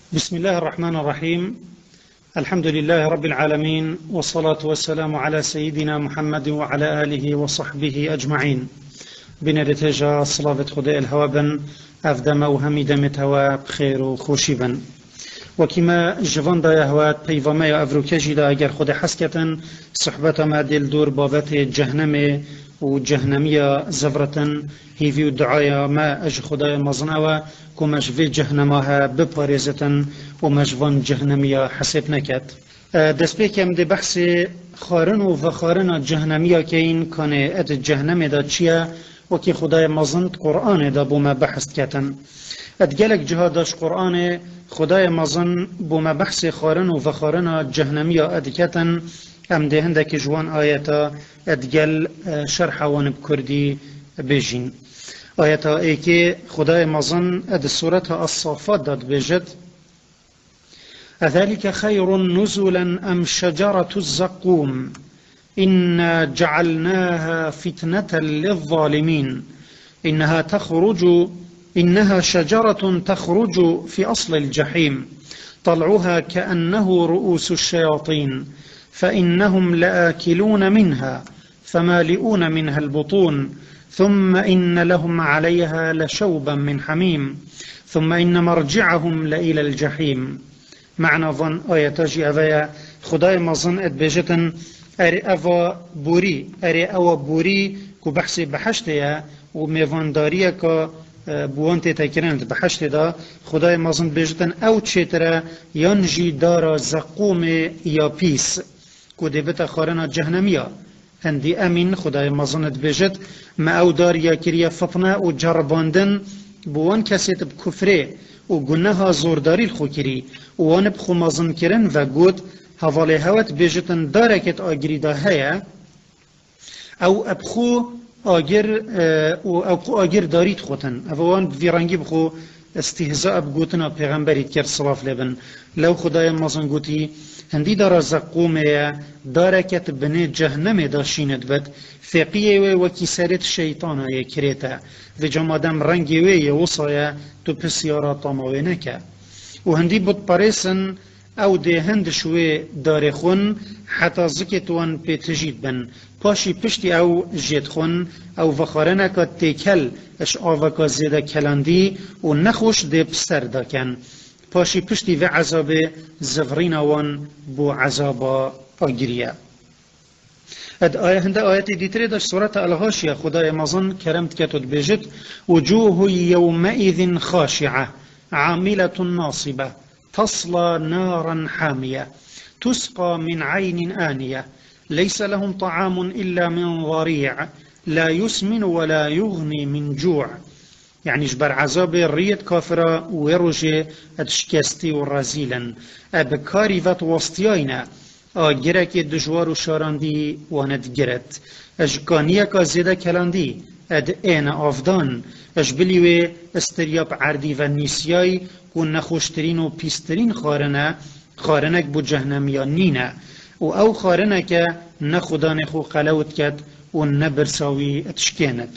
بسم الله الرحمن الرحيم. الحمد لله رب العالمين، والصلاة والسلام على سيدنا محمد وعلى آله وصحبه أجمعين. بنرتجى صلاة خداء الهوابن أفدم وهميدمت هوا بخير وخوشيبن. وكما جوان دا يهوات بيوامي أفروكجي دا اگر خود حسكتن صحبت ما دل دور بابت جهنم و جهنمية زفرتن هيفي الدعايا ما اج خدايا مزنوا كمش في جهنمها ببارزتن ومجوان جهنمية حسب نكت. دست بكم دي بحث خارن و خارن جهنمية كين كان اد جهنم دا چيا وكي خدايا مزند قرآن دا بوما بحث كتن. ادگلک جهادش قرآن خدای مزن بوما بحث خارن و خارن جهنمية ادکتن ام ده هندك جوان آياتا ادگل شرح وان بكردي بيجين. آياتا ايكي خدای مزن اد سورة الصافات داد بيجد: أذلك خير نزلا أم شجرة الزقوم إنا جعلناها فتنة للظالمين إنها شجرة تخرج في أصل الجحيم طلعها كأنه رؤوس الشياطين فإنهم لآكلون منها فمالئون منها البطون ثم إن لهم عليها لشوبا من حميم ثم إن مرجعهم لإلى الجحيم. معنى ظن آياتاجي أذايا خداي مظن أدبجتن أري أفا بوري أري أوا بوري كو بحثي بحشتيا وميفانداريا كا بوانت تكرند بحشت دا خدای مازن بجتن او چتره ينجي دارا زقوم یا پیس کو دیبت خارنا جهنمية هندي امين خدای مازن بجت ما او دار یا کریا فطنه و جرباندن بوان کسیت بکفره و گناها زورداری الخوكري وان بخو مازن کرن و گود حواله هوت بجتن دارکت آگری دا هيا او ابخو آگر دارید خوتن اوان ویرانگی بخو استهزاء بگوتنا پیغمبرید کرد صلاف لبن لو خدای مازن گوتی هندی دارا زقومه دارکت بنی جهنم داشیند بد فقیه و کسرت شیطانه کریتا و جمادم رنگی وی وصایا تو پسیارا طاموه نکه و هندی بود پاریسن او ده هند شوی داره خون حتی زکتوان پی تجید بن پاشی پشتی او جید خون او وخارنه که تیکل اش آوکا زیده کلندی و نخوش ده پسر داکن پاشی پشتی و عذاب زفرین وان بو عذاب آگریه. هند آیت دیتره داشت سورة الغاشیه خدای مازن کرمت کتود بجد وجوه یومئذ خاشعه عاملة ناصبه تصلى نارا حامية تسقى من عين آنية ليس لهم طعام إلا من ضريع لا يسمن ولا يغني من جوع. يعني جبر عذاب الريد كافرة ويروجي ادشكستي ورازيلا أبكاري فات وسطياينا آجرك دجوار شاراندي واندجرت أجكانية كازيدة كلاندي اد انا افدان اجبلیوی استریاب عردی و نیسیای و نخوشترین و پیسترین خارنک بو جهنمیا نینه و او خارنک نخودان خو قلوت کد و نبرساوی اتشکیند.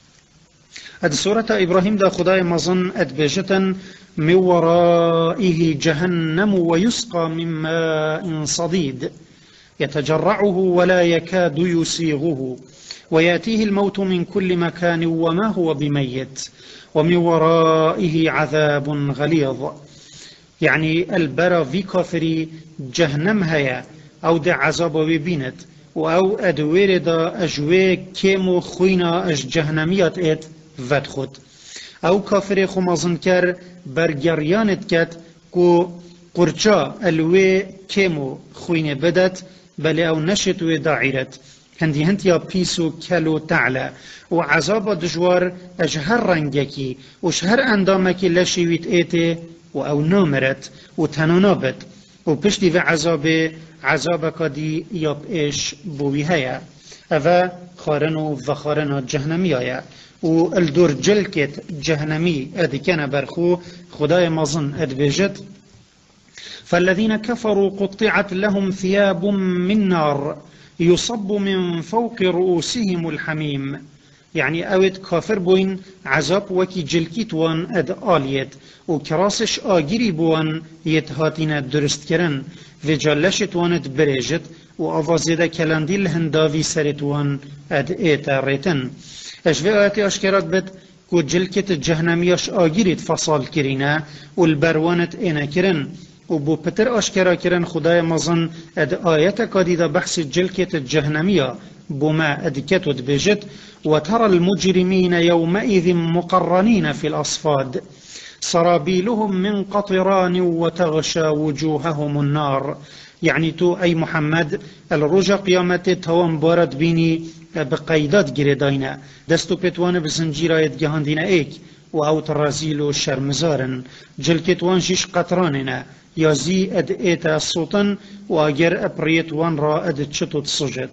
اد سورة ابراهیم دا خدای مظن اد بجتن من ورائه جهنم ويسقى من ماء صديد يتجرعه ولا يكاد يسيغه ويأتيه الموت من كل مكان وما هو بميت ومن ورائه عذاب غليظ. يعني البرا في كافري جهنم هيا او ده عذاب ببينت او ادوير دا اجوي كيمو خوينا اج جهنميات ات ودخد او كافري خو مازنكر برگريانت كت كو قرچا الوي كيمو خوينه بدت بل او نشت و داعرت هندي هنتيا بيسو كلو تعلى وعذاب دجوار اجهر رنگكي وشهر اندامكي لشيويت ايتي او نامرت وتنانابت وبشتي في عذابك دي ياب ايش بوي هيا افا خارنو وخارنو جهنميايا والدور جلكت جهنمي ادي كان برخو خداي مظن ادبجت فالذين كفروا قطعت لهم ثياب من نار يصب من فوق رؤوسهم الحميم يعني اوید کافر بوین عذاب وکی جلکیت وان اد آلیت و کراسش آگیری بوان یتهاتین درست کرن و جالشت واند بریجت و آوازیده کلاندیل هنداوی سرت وان اد ایتا ریتن. اشوه آیتی اشکرات بد کو جلکت جهنمیاش آگیریت فصال کرینه و البروانت اینا کرن و بو پتر آشکرا کرن خدای مزن اد آیت کادیده بحث جلکت جهنمیا بما أدكتت بجد وترى المجرمين يومئذ مقرنين في الأصفاد سرابيلهم من قطران وتغشى وجوههم النار. يعني تو أي محمد الرجا قيامت توان بارد بيني بقيدات جردينا دستو بتوان بزنجيرات جهاندين ايك و او ترازيل و شرمزارن جلكتوان شش قطراننا يازي اد ايتا السلطان و اگر ابريتوان را اد تشتت صجد.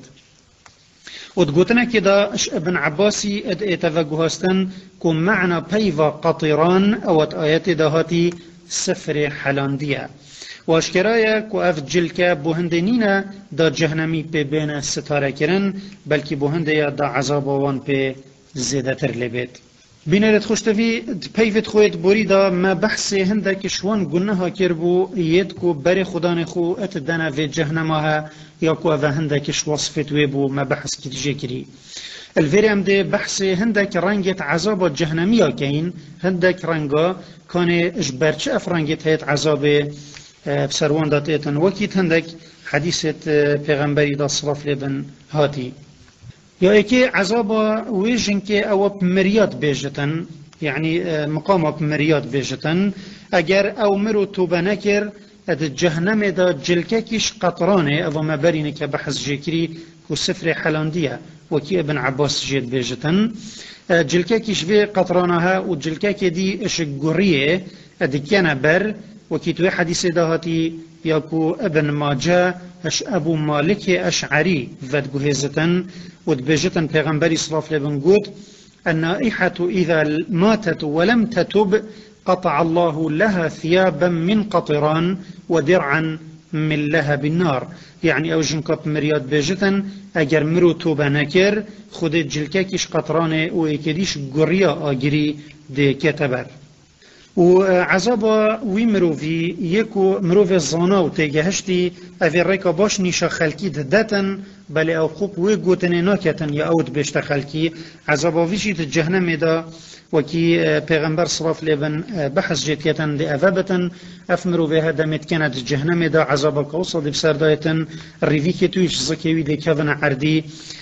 وتقولنا كده ابن عباسي اد اتفقهاستن كم معنى بيفا قطران او آيات دهاتي سفر حلاندية واشكرايا كو اف جلكا بوهندنينا دا جهنمي بي بين ستاره كرن بلكي بوهنديا دا عذاب وان بي زيادتر لبيت. بینرد خوشتوی پیوت خویت بریدا ما بحث هندک شوان گناه کربو ید کو بر خدان خو ات دنا و جهنمها یا کو و هندک وصفت ویبو ما بحث کتیجه کری. الفريم ده بحث هندك رنجة عذاب جهنمية كين هندك رنجا كان إجبرش أفرنجة هيت عذاب بسروان داتيتن وكيت هندك حديثة پیغمبری دا صرف لبن هاتي یا ایکی عذاب ویژن که او بمریاد بیجتن یعنی مقام بمریاد بیجتن اگر او مرو توبه نکر اد جهنم دا جلککیش قطرانه او مبرینه که بحث جکری و سفر حلاندیه وكي ابن عباس جيد بيجتن جلكاكيش في قطرانها وجلكاكي دي اش قرية ادي كان بر وكي توي حديث دهاتي ياكو ابن ماجه اش ابو مالك اشعري فد جهزتن ودبيجتن پیغمبري صلى الله عليه وسلم النائحة اذا ماتت ولم تتب قطع الله لها ثيابا من قطران ودرعا من لهب النار. يعني او جنكب مرياد بيجتن اگر مرو توبه نكر خود جلكاكيش قطرانه و اكديش قرية آگري دي كتبر و عذابا وي مروفي يكو مروفي الزانا و تيجهشتي اوه ريكا باش نيشا خلقي ددتن بل او خوب وي قوتنه ناكتن يا اود بيشتا خلقي عذابا ويشي تجهنم دا وكي پیغمبر صراف لبن بحث جيتيتن دي أفابتن أفمرو بها دمت كانت جهنم دا عذابك وصل بسردايتن ريفيكي تويش زكيوي دي كافن عردي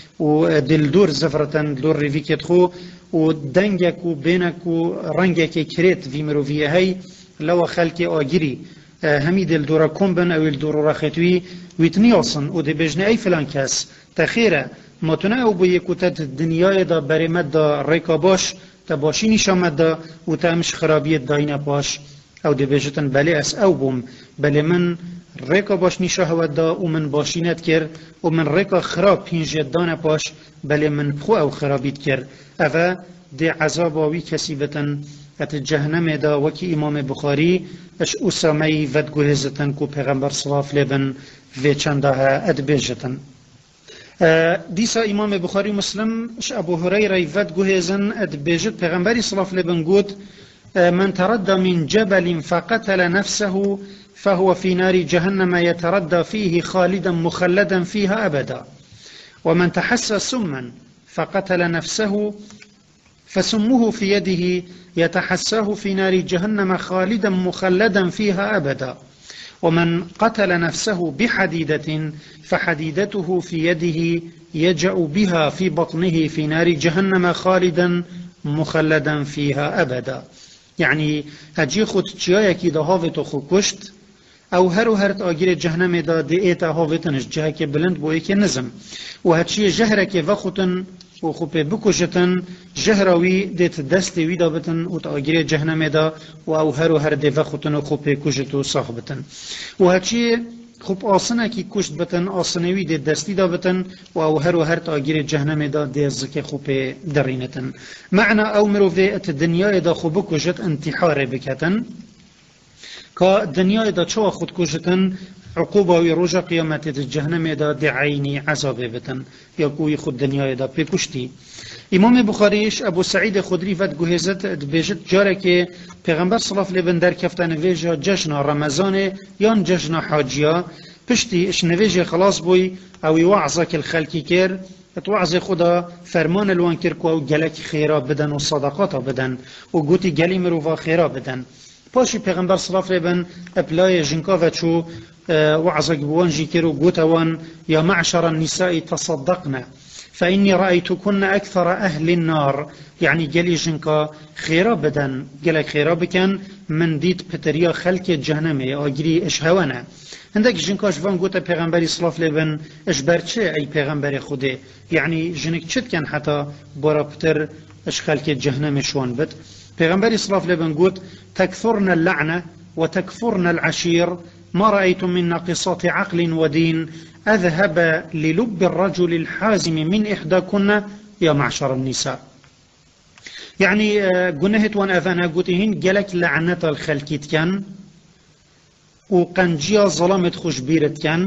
ودل دور زفرتن دور ريفيكي تخو ودنجك وبينك ورنجك كريت في مروفيه هاي لو خلقي آجري همي دل دورا كومبن او الدور راختوي ويتنيالصن ودي بجني اي فلان كاس تخيرا ما تناو بيكوتات الدنيا دا بريمت دا ريكا باش تباشي نشامد دا و تامش خرابيت داينا باش او دي بيجتن بلي اس او بوم بلي من ريكا باش نشاهود دا و من باشينت كر و من ريكا خراب هنجت دانا باش بلي من بخو او خرابيت كر اوه دي عذاباوي كسيبتن ات جهنم دا وكي امام بخاري اش اسامي ود گوهزتن کو پیغمبر صلی الله علیه و و چندها اد بيجتن ديسا امام بخاري مسلم اش ابو هريره يفد جهزن اد بيجت پیغمبري صلى الله عليه وسلم من تردى من جبل فقتل نفسه فهو في نار جهنم يتردى فيه خالدا مخلدا فيها ابدا ومن تحسى سما فقتل نفسه فسمه في يده يتحساه في نار جهنم خالدا مخلدا فيها ابدا ومن قتل نفسه بحديدة فحديدته في يده يجأ بها في بطنه في نار جهنم خالدا مخلدا فيها أبدا. يعني هجي خود تشيايكي دا هاوتو خو كشت او هرو هرت آگیر جهنم دا دئیتا هاوتنش جه که بلند بوئی که نزم و هچی جهره که وخوتن و خوبه بکشتن جهروی دیت دست وی دا بتن و تا آگیر جهنم دا و او هرو هر دی وخوتن و خوبه کشت و ساخ بتن و هچی خوب آسنه کی کشت بتن آسنوی دی دستی دا بتن و او هرو هر تا آگیر جهنم دا دیز که خوبه درینتن معنی او مروفه ات دنیای دا خوب کشت انتحار بکتن که دنیای دا چوا خود کشتن عقوبة ويروج قيامة الجهنم دا دعيني عذاب بتن يقوي خود دنيا دا بكشتي. امام بخاريش ابو سعيد خدري فت جهزت بيجت جارك پیغمبر صلی الله علیه و در کفتن ویجا جشن رمضان یان جشن حاجیا پشتی اش نویجه خلاص بوی او وعظك الخلقی کر توعظ خدا فرمان الوان کر کو گلک خیرا بدن و صدقات بدن و گوتی گلی مروفا خیرا بدن. پاشی پیغمبر صلی الله علیه و اپلای جنکا و چو وعظك بوان جيكر وقوتوان يا معشر النساء تصدقنا فإني رأيتكن أكثر أهل النار. يعني جلي جنكا خيرا بدن جلك خيرا بكن من ديت بتريا خلق جهنمي أجري إشهوانا. عندك جنكا جوان قوتا پیغمبري صلى الله عليه وسلم إشبرتش أي پیغمبر خده يعني جنك چد كان حتى برا بتر إش خلق جهنم شوان بد. پیغمبري صلى الله عليه وسلم قوت تكثرن اللعنة وتكفرن العشير ما رأيتم من ناقصات عقل ودين أذهب للب الرجل الحازم من إحداكن يا معشر النساء. يعني قنهت وان أذانا قوتهن جلك لعنة الخلقيت كان وقنجيا ظلامت خشبيرت كان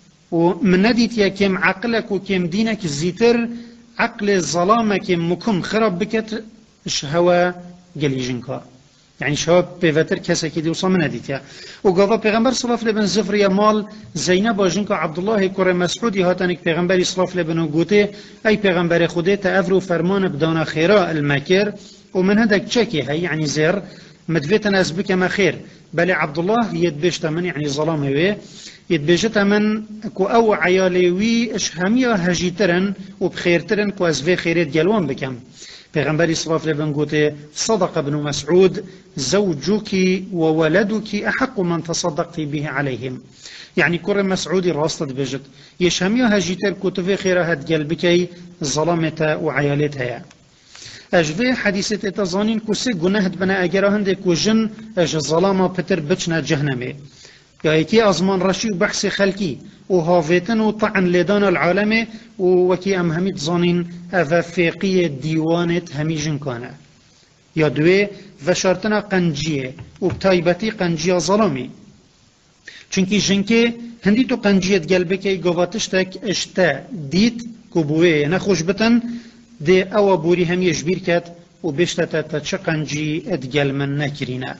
ومن نديت يا كم عقلك وكم دينك زيتر عقل الظلامك مكم خرب بكت شهوة جليجنكا. يعني شباب بفتر كسا كده وصام نديتها وقضى پیغمبر صلى الله عليه وسلم زفر يا مال زينب جنك عبد الله كره مسعودي هاتنك پیغمبر صلى الله عليه وسلم قوته اي پیغمبر خوده تأفرو فرمان بدون خيراء المكر ومن هدك تشكي هي يعني زير مدفتنا ازبك ما خير بل عبد الله يدبشت من يعني ظلامه وي يدبشت من كو او عيالي اشهميا هجيترن وبخيرترن كو ازفي خيرات جلوان بكم. پیغمبر صلی الله علیه و سلم گفته صدق ابن مسعود زوجك وولدك احق من تصدقت به عليهم. يعني كره مسعودي راست بجد يشهميها هجيتر كتف خيرها قلبك ظلمتها وعيالتها. اجوه حديثة تظانين كسي گناهت بنا اگرهند كجن اج ظلامه بتر بچنا جهنمه. ياكي ازمان رشي وبحث خلقي وهافتن وطعن لدان العالم وكي ام هميت ظانين افافيقية ديوانت هميجن كان يا دوي وشارتنا قنجية وبتايبتي قنجية ظلامي چونكي جنكي هندي تو قنجية قلبكي قواتشتك اشتا ديت كوبوه نخوش بتن دي او بوري هم يجبير كات وبشتتا تتش قنجي اتقل من نكرينا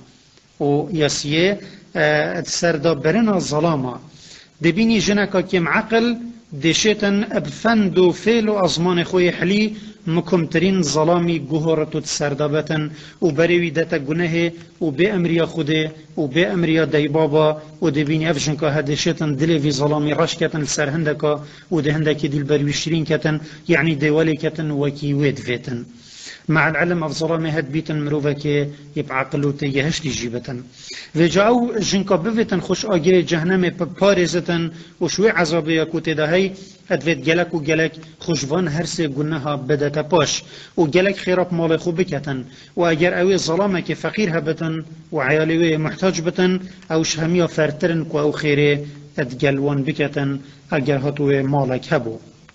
وياسيه سردا برنا الظلامة دبيني جنكا كم عقل دشتن بفند و فيل و ازمان خوي حلي مكمترين ظلامي جهورة سردابتن و بريوي دتا گناه و بأمريا خوده و بأمريا دايبابا و دبيني افجنكا هدشتن دلي في ظلامي رشكتن سرهندكا و دهندكي دل برويشترين كتن يعني ديوالي كتن وكي ويد فيتن. مع العلم أفظلامي هاد بيتن مروفك يبقى عقلوتي يهشتي جيبتن وجاو جنكا بفتن خوش آگه جهنم بارزتن وشوي عذابي كوتي دهي ادفت جلك و جلك خوشوان هرسي گناها بدتا باش و جلك خيراب مال خوب بكتن و اگر اوي ظلامك فقير هبتن و عيالي محتاج بتن او شهميا فرترن كو او خيري ادجلوان بكتن اگر هاتو مالك هبو.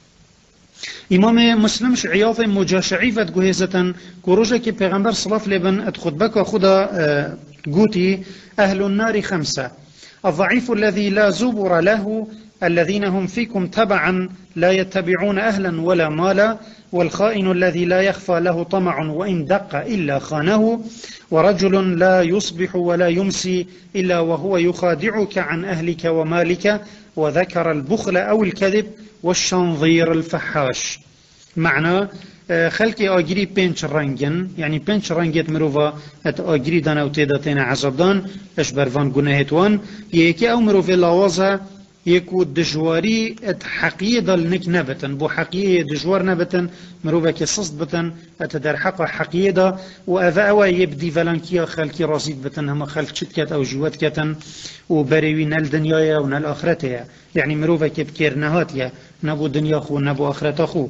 امام مسلم عیاض مجاشعی و گوهزتن کروجه که پیغمبر صلی الله علیه و سلم خطبه خدا قوتي اهل النار خمسه الضعيف الذي لا زبر له الذين هم فيكم تبعا لا يتبعون اهلا ولا مالا والخائن الذي لا يخفى له طمع وان دق الا خانه ورجل لا يصبح ولا يمسي الا وهو يخادعك عن اهلك ومالك وذكر البخل او الكذب والشنظير الفحاش. معنى خلقي آجري بنش رنجن يعني بنش رنجت مروفا ات آجري دانا و تيداتين عذاب دان اش بروان گناهتوان يكي او مروفا لاوازا يكو دجواري ات حقية دال نك نبتن بو حقية دجوار نبتن مروفا كي صصد بتن ات در حق حقية دا و اذا اوا يبدي فلانكيا خلقي رازيد بتن هما خلق شتكت او جوات كتن و بريوي نال دنيايا و نال آخرتها يعني مروفا كي بكير نهاتيا نبو دنيا خو نبو آخرت خو.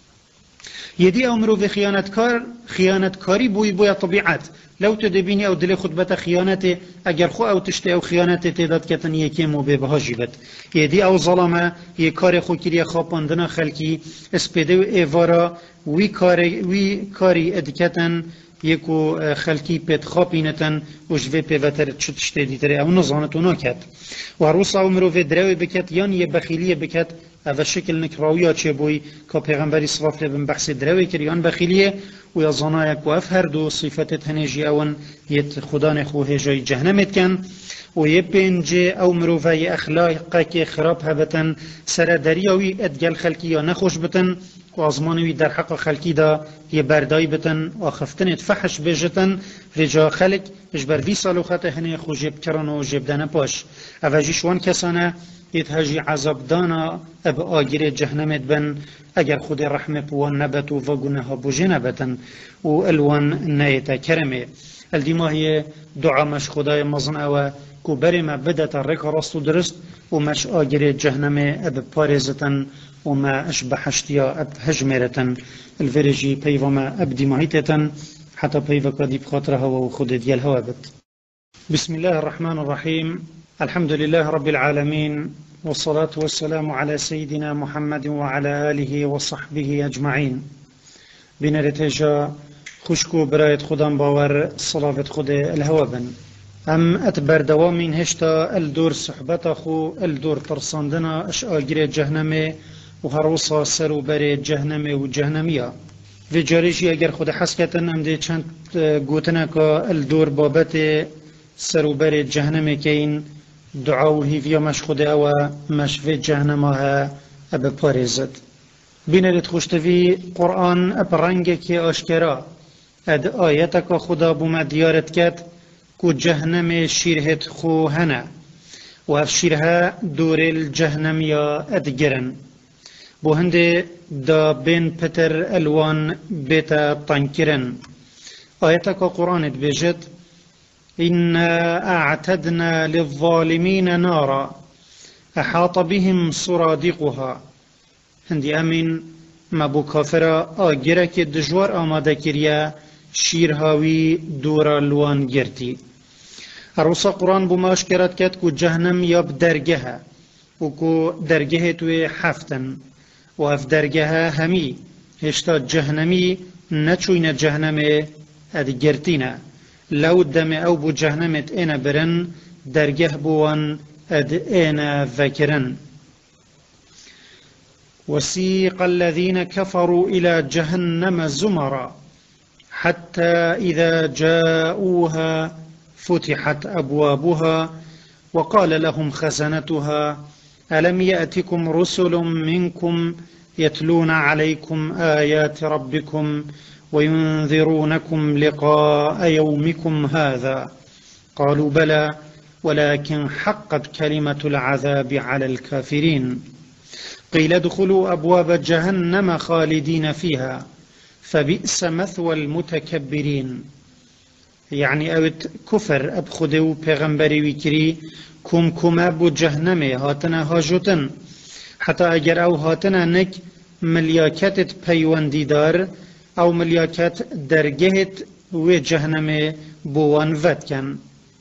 يدي او مروفا خيانتكاري بويا طبيعات لو تدبيني او دلي خطبة خيانته اگر خو او تشتي او خيانته تعداد كتن يكيم و ببها جيبت. يدي او ظلمه يكار خو كريا خاپاندنا خلقي اسپيده و ايوارا وي كاري ادكتن يكو خلقي بيت خابينتن وجوه بيوتر تشتشتي ديتري او نظانتو ناكت وهروسا عمرو في دراوي بكت يان يبخيلية بكت او شكل نكراويا چه بوي كا پیغمبری صلاف لبن بحث دراوي كريان بخيلية ويا ظنايك وف هر دو صفات هنجي اون يت خدان خوه جاي جهنمت كان ويبنجي او مروفي اخلاقك خراب هبتن سر دريوي ادگل خلقي يا نخوش بتن وازمانوي در حق خلقي دا يبرداي بتن وخفتن فحش بجتن رجا خلق اجبر في صالوخات هنه خوجب کرن و جبدن باش اوجي شوان كسانه يتهجي عذاب دانا اب آگیر جهنمت بن اگر خود رحمه بوان نبت و وگونه بوجه نبتن و الوان نيتا كرمه الديما هي دعا مش خدای مزن او کو بری ما بدت رک راست و درست و مش آگیر جهنمه اب پارزتن و ما اشبه حشتیا اب هجمرتن الفرجي پیوما اب ديماهيتتن حتى پیوکا دي بخاطرها و خود ديال هوا بت بسم الله الرحمن الرحيم الحمد لله رب العالمين والصلاة والسلام على سيدنا محمد وعلى آله وصحبه أجمعين بنرتجا خشكو برايت خدام باور صلاة خد الهوابن أم أتبر دوامين هشتا الدور صحبت خو الدور ترساندنا أشآجر جهنمي وهروسا سرو بري جهنمي وجهنمية في جاريجي اگر خود حسكتن ام دي چند گوتنا که الدور بابت سرو بري جهنمي كين دعاو هيفيا مش خود او مش في جهنمها اب پاريزد بينرد خوشتوي قرآن اب رنگ كي اشكرا اد آياتك خدا بوما ديارت كت كو جهنم شيرهت خو هنا و اف شيرها دور الجهنميا ادگرن بو هنده دا بين پتر الوان بيتا طنكرن آياتك قرآن بجد إنا أعتدنا للظالمين نارا أحاط بهم سرادقها هندي أمين ما بو كافرا آگرك دجوار آماده كريا شيرهاوي دورا لوان گرتي الرسا قرآن بو ما اشكرت كت كو جهنم ياب درجها وكو درجه توي حفتن وف درجها همي هشتا جهنمي نچوين جهنم اد گرتينا لو دم او بو جهنمت انا برن درجه بوان اد انا فكرن وسيق الذين كفروا إلى جهنم زمرا حتى إذا جاءوها فتحت أبوابها وقال لهم خزنتها ألم يأتكم رسل منكم يتلون عليكم آيات ربكم وينذرونكم لقاء يومكم هذا قالوا بلى ولكن حقت كلمة العذاب على الكافرين قيل ادخلوا أبواب جهنم خالدين فيها فبئس مثوى المتكبرين يعني اوت كفر اب خدو پیغمبری وکری کم ابو جهنم هاتنا هاجوتن حتى اگر او هاتنا نك ملیاکتت پیوندی دار او ملیاکت درگهت و جهنم بوان ود کن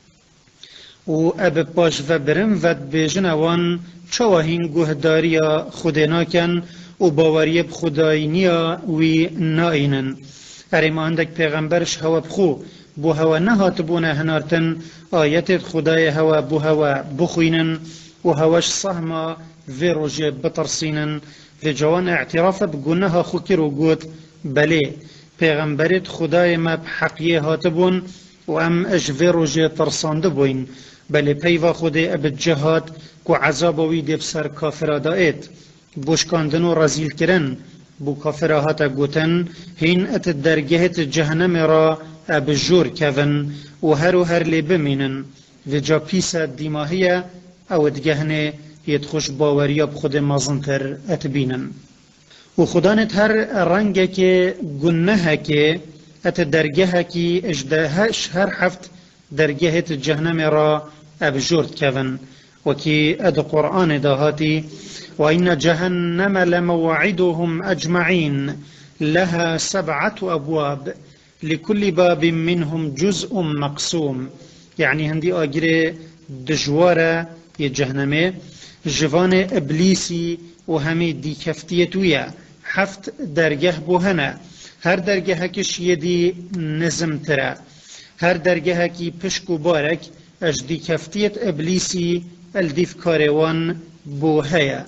و اب باش و برم ود بیجن اوان چواهین گوهداریا خودنا کن و باوری بخداینیا وی ناینن ارما اندک پیغمبرش هوا بخو بو هوا نهات بونه هنارتن آیت خدای هوا بو هوا بخوینن و هواش صهما في روجه بترسينن في جوان اعتراف بگنها خوكر و گوت بله پیغمبرت خدای ما بحقیه هاتبون و ام اج في روجه ترساند بوین بله پیوا خدای اب جهاد کو عذابوی دب سر کافر دائت بوشکاندن و رزیل کرن بو کافر هاتا گوتن هین ات درگهت جهنم را اب جور کون و هر لی بمینن و جا پیس دیماهیه او دگهنه يتخش باوريا بخود مازنتر اتبينن و خدانت هر رنگه که گنه که ات درگه که اجدهش هر حفت درگهت جهنم را ابجورد کون وكي اد قرآن دهاتي وإن جهنم لموعدهم أجمعين لها 7 أبواب لكل باب منهم جزء مقسوم يعني هندي آجر دجوارة يجهنمه جوان إبليسي وهمي دي كفتيتويا 7 درجه بوهنا هر درگه هکش یدی نظم تره هر درگه هکی پشک و بارک اجدی کفتیت ابلیسی الدیف کاروان بو هیا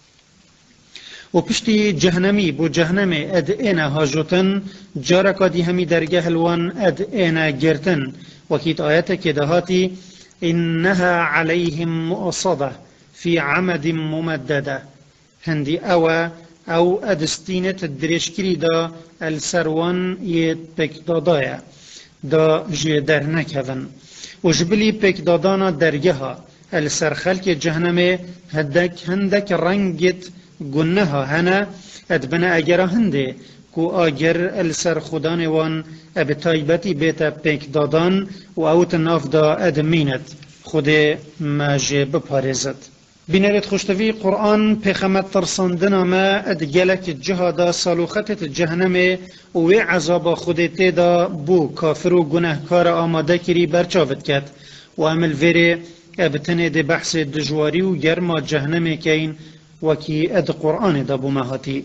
و پشتی جهنمی بو جهنم اد اینا هاجوتن جارکا دی همی درگه هلوان اد اینا گرتن وكيت آياتك دهاتي إنها عليهم مؤصدة في عمد ممددة هندي أو أدستينة الدريشكري دا السروان يتبكدادايا دا جدر نكذن وجبلي بكدادانا درجها السرخلك جهنم هندك رنجت قنها هنا أدبنا أجر هندي کو آگر السر خودان وان اب تایبتی بیتا پیک دادان و اوت ناف دا ادمینت خود ماجه بپارزد بینرد خوشتوی قرآن پیخمت ترساندنا ما ادگلک جهادا سالوختت جهنم و عذاب خودت دا بو کافر و گناهکار آماده کری برچاوت کد و عمل ویره ابتنه ده بحث دجواری و گرما جهنم کین وکی اد قرآن دا بو مهاتی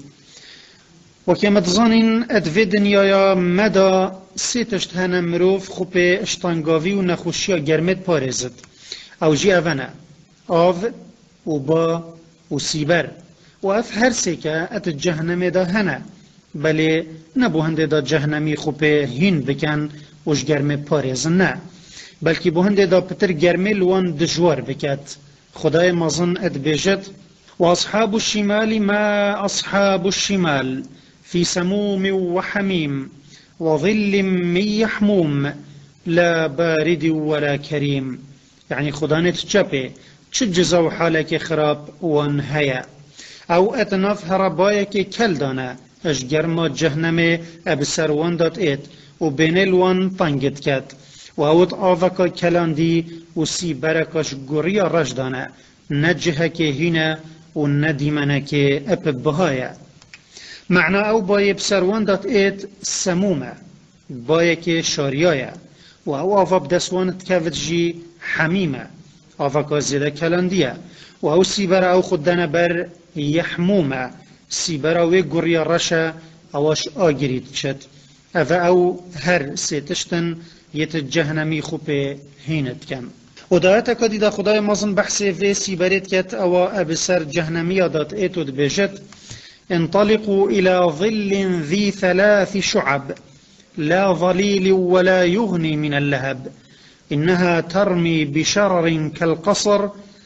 وكما تظنين ادفي دنيايا مدى سيتشت هنا مروف خوبه اشتانگاوي و نخوشيا گرمت پارزد او جي اونا آو و با و سيبر و اف هر سيكا ات جهنم دا هنا بله نبو هنده دا جهنمي خوبه هين بكن وش گرم پارز نه بلکه بو هنده دا پتر گرمه لوان دجوار بكت خدای مازن اد بيجت و اصحاب الشمال ما اصحاب الشمال في سموم وحميم وظل من يحموم لا بارد ولا كريم يعني خدانة تشبه تشجزو حالك خراب وانهيا او اتناف هربايك كالدانا اشجر ما جهنم ابسر واندات ايت وبين الوان طنجت كات واوت آفكا كلاندي وسي بركاش قرية رجدانا نجهك هنا وندمنك اب بهايا معنى او باي بسروان دات ايت سمومة بايك شاريايا و او آفا بدسوان تكافت جي حميمة آفا كازيدا كلاندية و او سيبرا او خدنا بر يحمومة سيبرا وي قرية رشا اوش آگريد چت او هر سيتشتن يتجهنمي خوبه هينت كم و دايتا كديدا خداي مازن بحثي في سيبريت كت او ابسر جهنمية دات ايتو دبجت انطلقوا إلى ظل ذي 3 شعب لا ظليل ولا يغني من اللهب إنها ترمي بشرر كالقصر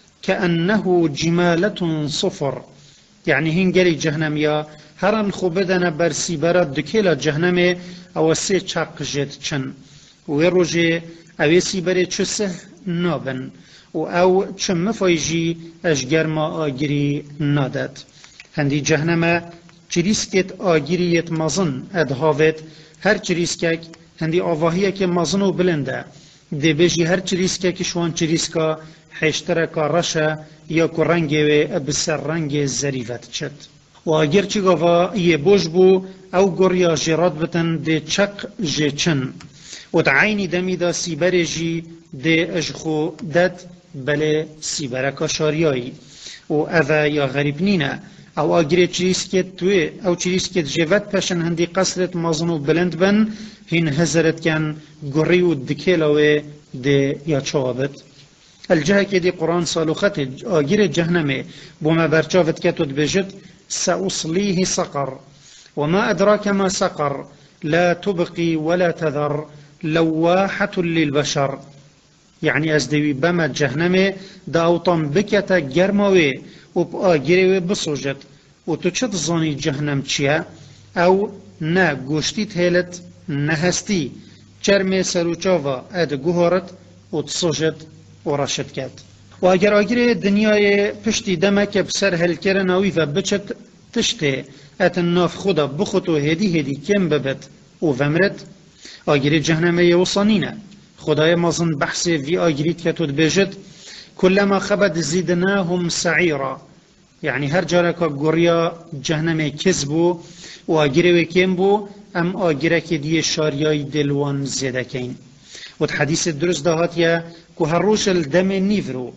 كأنه جمالة صفر يعني هنجري جهنميا هرن خوبدنا برسي برد دكيلا جهنمي أو سي چاق جد چن ويروجي أو سيبري چسه نابن أو چم فايجي أشجر ما آگري نادت هندی جهنم چریسکت آگیریت مازن ادهاوت هر چریسکک هندی آواهیه که مازن و بلنده دی بجی هر چریسکک شوان چریسکا حشترکا رشه یا که رنگی و بسر رنگ زریفت چد و اگر چی گاوا یه بوش بو او گریا جراد بتن دی چق جی چن و دعینی دمی دا سیبر جی دی اجخو دد بله سیبرکا شاریایی و اوه یا غریب نینه او آگری چریسکت توی او چریسکت جوت پشن هندی قصرت مازنو بلند بن هین هزرت کن گری و دکیلوه ده یا چوابت الجهه که دی قرآن سالوخت آگری جهنمه بوما برچاوت کتود بجد سأصليه سقر وما أدراك ما سقر لا تبقي ولا تذر لواحة للبشر يعني أزدوي بما جهنمه دا اوطان بكتا جرموه و آگیری بسوجت و تو چه تزانی جهنم چیه او نه گوشتیت هیلت نه هستی چرم سروچاوا اد گوهارت و تسوجت و رشد کرد و اگر آگیری دنیای پشتی دمک بسر هلکر ناوی و بچت تشته ات ناف خدا بخوتو هدی کم ببت و ومرت آگیری جهنم یوصانینه خدای مازن بحث وی آگیریت که تو بجد كلما خبت زدناهم سعيرا يعني هر جاركا قريا جهنم كذبو واجري وكيمبو ام آجرك دي شارياي دلوان زدكين وت حديث الدرس دهات يا كو هروش الدم نيفرو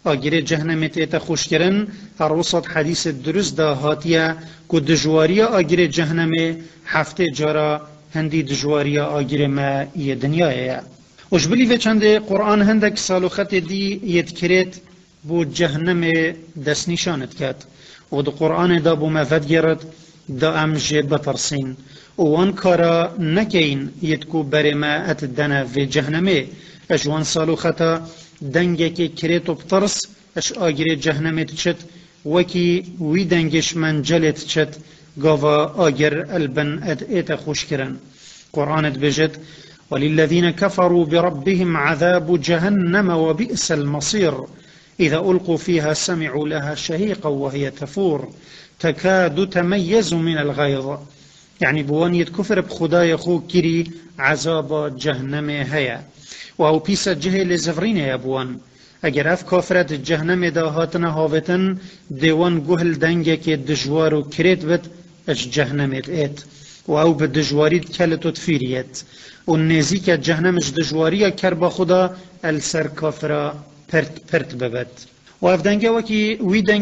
آگیر جهنم تیتا خوش کرن هر وسط حدیث درست دا هاتیه که دجواری آگیر جهنم هفته جارا هندی دجواری آگیر ما یه دنیایه. وش بلی و چند قرآن هندک سالوخت دی یدکرید بو جهنم دست نشانت کد و دا قرآن دا بو مفد گرد دا امجه بترسین وان کارا نکین یدکو برما اتدنا في جهنمه اجوان سالوختا دنگه که کریتو بترس اش آگیر جهنمه تشت وکی وی دنگش منجلت تشت قاوا آگر البن ات خوش کرن. قرآن بجد وللذين كفروا بربهم عذاب جهنم وبئس المصير إذا ألقوا فيها سمعوا لها شهيقا وهي تفور تكاد تميز من الغيظ. يعني بوان يتكفر بخداي خو كري عذاب جهنم هيا وهو بيسا جهل زفرين يا بوان اگر اف کافرت جهنم دا هاتنا هاوتن دیوان گوهل دنگه که دجوارو کرید بد اش جهنمت ایت و او به دجوارید کلتو تفیریت و نزیک جهنمش دجواریا کر با خدا السر کافرا پرت ببد و اف دنگه وکی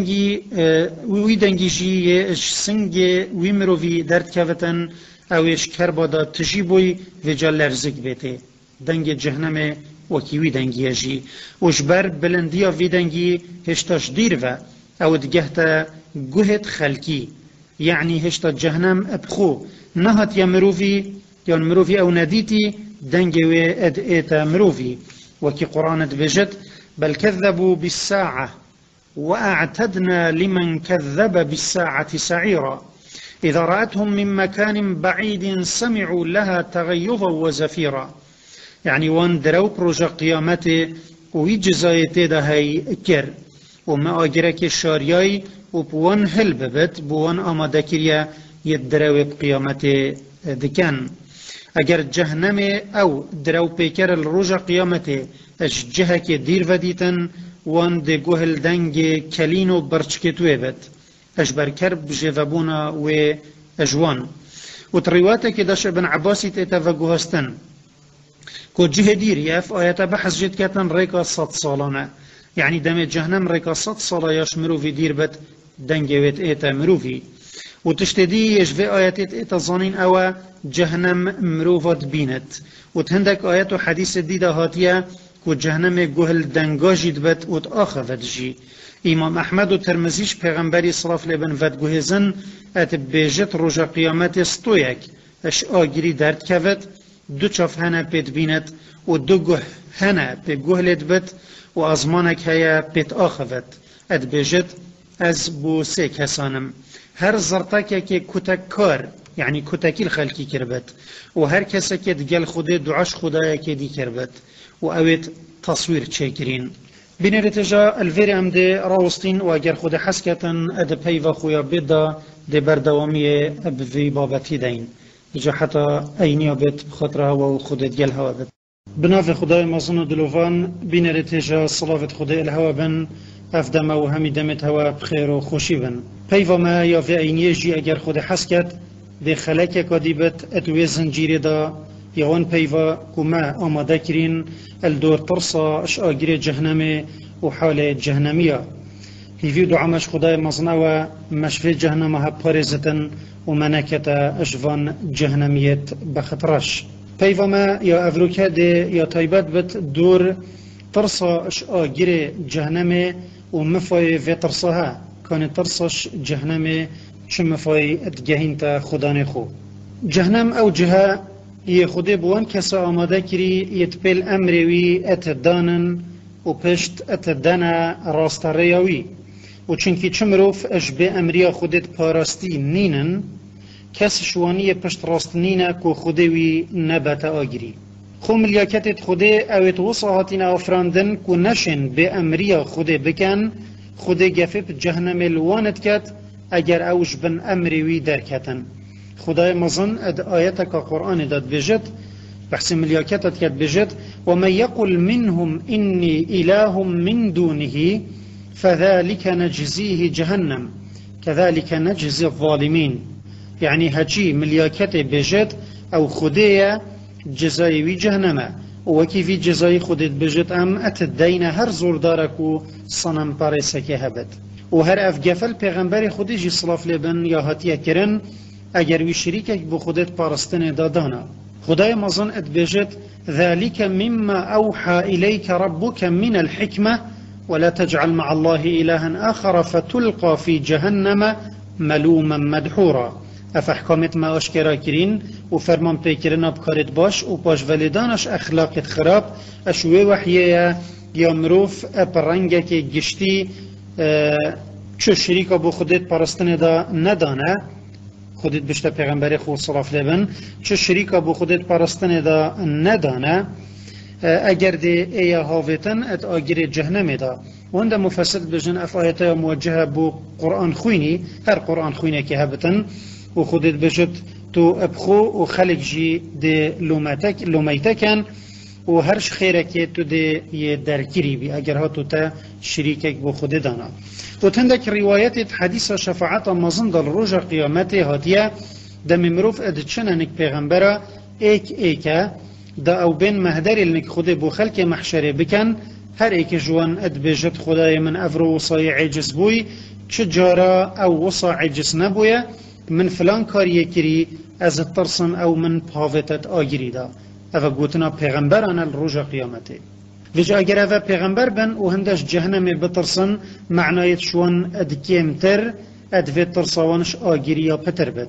وی دنگی جی اش سنگ وی مروی درد کوتن اوش کر با دا تجیبوی و جا لرزک بیته دنگ جهنم وكي ويدنجي جي وجبر بلنديا ويدنجي هشتاش دير و او دجهتا جهت خلقي يعني هشتا جهنم ابخو نهت يا مروفي يا مروفي او نديتي دنجي واد ايتا مروفي وكي قرآن بجد بل كذبوا بالساعة واعتدنا لمن كذب بالساعة سعيرا إذا رأتهم من مكان بعيد سمعوا لها تغيظا وزفيرا. يعني وان درو بروجا قيامته وي جزايته ده هي كر وما اجرك الشارياي وبوان هل ببت بوان آماده كريا يدرو بقيامته دكان اگر جهنم او درو بيكر الروجا قيامته اش جهك دير وديتن وان ده گوهل دنگ كلينو برچكتوه بت اش بركرب جوابونا و اجوان وترواتك داش ابن عباسي تتفقوهستن كو جهدير ياف آيات بحث جد كتن ريكا 100 سالانه يعني دم جهنم ريكا 100 سالا ياش مروفي دير بت دنگويت ايتا مروفي وتشتدي يشفي آيات ايتا ظانين او جهنم مروفات بينت وتهندك آيات حديث ديدا هاتيا كو جهنم گوهل دنگاجيد بت وتآخفت جي. امام احمد و ترمزيش پیغمبری صلاف لبن ود گوهزن ات بيجت رجا قيامت استويك اش آگيري درد كفت دو چاف هنه پیت بیند و دو گوه هنه پی گوهلت بد و ازمانک هیا پیت آخوت اد بیجد از بو سه کسانم هر زرطاکه که کتک کار يعني کتکی الخلقی کربت و هر کسا که دگل خوده دعاش خدایا که دی کربت و اوید تصویر چکرین بین رتجا الویر هم ده راوستین و اگر خود حسکتن اد پیو خویا بدا ده بردوامی ابوی بابتی دین جا حتى أينيا بيت بخاطرها وخود ديال هوا بيت بناف خدای مازن و دلوفان بین رتجا صلاة خدای الهوا بن افدم و همی دمت هوا بخير و خوشی بن پیو ما یا في أينيا جي اگر خود حسكت ده خلق کادی بت اتوی زنجیره دا یوان پیو کما آماده کرین الدور ترسا اش آگیر جهنم و حال جهنمية هیوی دعامش خدای مازن و مشفی جهنم ها پارزتن ومنكتا أجوان جهنميت بخطرش پیوما یا افروکه ده یا تایبت بت دور ترسا اش آگیر جهنم و مفای في ترساها كان ترساش جهنم چه مفای ادگهین تا خدان خو جهنم او جهه یه خود بوان کسا آماده کری یتپل امروی اتدانن و پشت اتدانا راست ریاوی و چونکی چمروف اش به امریا خودت پاراستی نینن کس شوانی پشت راست نینه که خودوی نبت آگری خو ملیاکتت خوده اوید وصاحاتین افراندن که نشن به امریا خوده بکن خوده گفت جهنم الوانت کت اگر اوش بن امروی درکتن خدای مزن اد آیتا که قرآن داد بجد بحث ملیاکتت کت بجد ومن يقل منهم إني إله من دونه فذلك نجزيه جهنم كذلك نجزي الظالمين يعني هجي ملياكته بجد او خديه جزايوي جهنم وكي في جزاي خودت بجت ام اتدين هر زور دارك و صنم بارسك هبت وهر افجفل پیغمبر خودی جی صلاف لبن یا هاتیه کرن اگر وی شریکک بو خودت پارستن دادانا خدای مازن ات بجت ذلك مما اوحى اليك ربك من الحكمه ولا تجعل مع الله إلها آخر فتلقى في جهنم ملوما مدحورا افحکامت ما اشکرا کرین و فرمان پیکرنا بکارت باش و باش ولیدانش اخلاقت خراب اشوه وحیه یا مروف اپرنگه که گشتی چو شریکا بو خودت پرستن دا ندانه خودت بشته پیغمبر خود صلاف لبن چو شریکا بو خودت پرستن دا ندانه اگر ده ایا هاوتن ات آگیر جهنم دا وانده مفسد بجن اف آیتا موجهه بو قرآن خوینی هر قرآن خوینه که هبتن و خودت بجد تو ابخو و خلق جی ده لومیتکن و هرش خیره که تو ده یه درگیری بی اگر ها تو تا شریکک بو خود دانا و تندک روایت حدیث شفاعت مازن دل روژ قیامت هاتیه ده ممروف ادچننک پیغمبره ایکه دا او بین مهدر النک خود بو خلق محشره بکن هر ایک جوان اد بجد خدای من افرو وصای عجز بوی چه جارا او وصا عجز نبویه من فلان کاریه کری از ترسم او من پاوتت آگیری دا او گوتنا پیغمبران الروژ قیامته ویج اگر او پیغمبر بن و هندش جهنم بترسن معنایت شوان اد کمتر اد وی ترسوانش آگیری یا پتر بد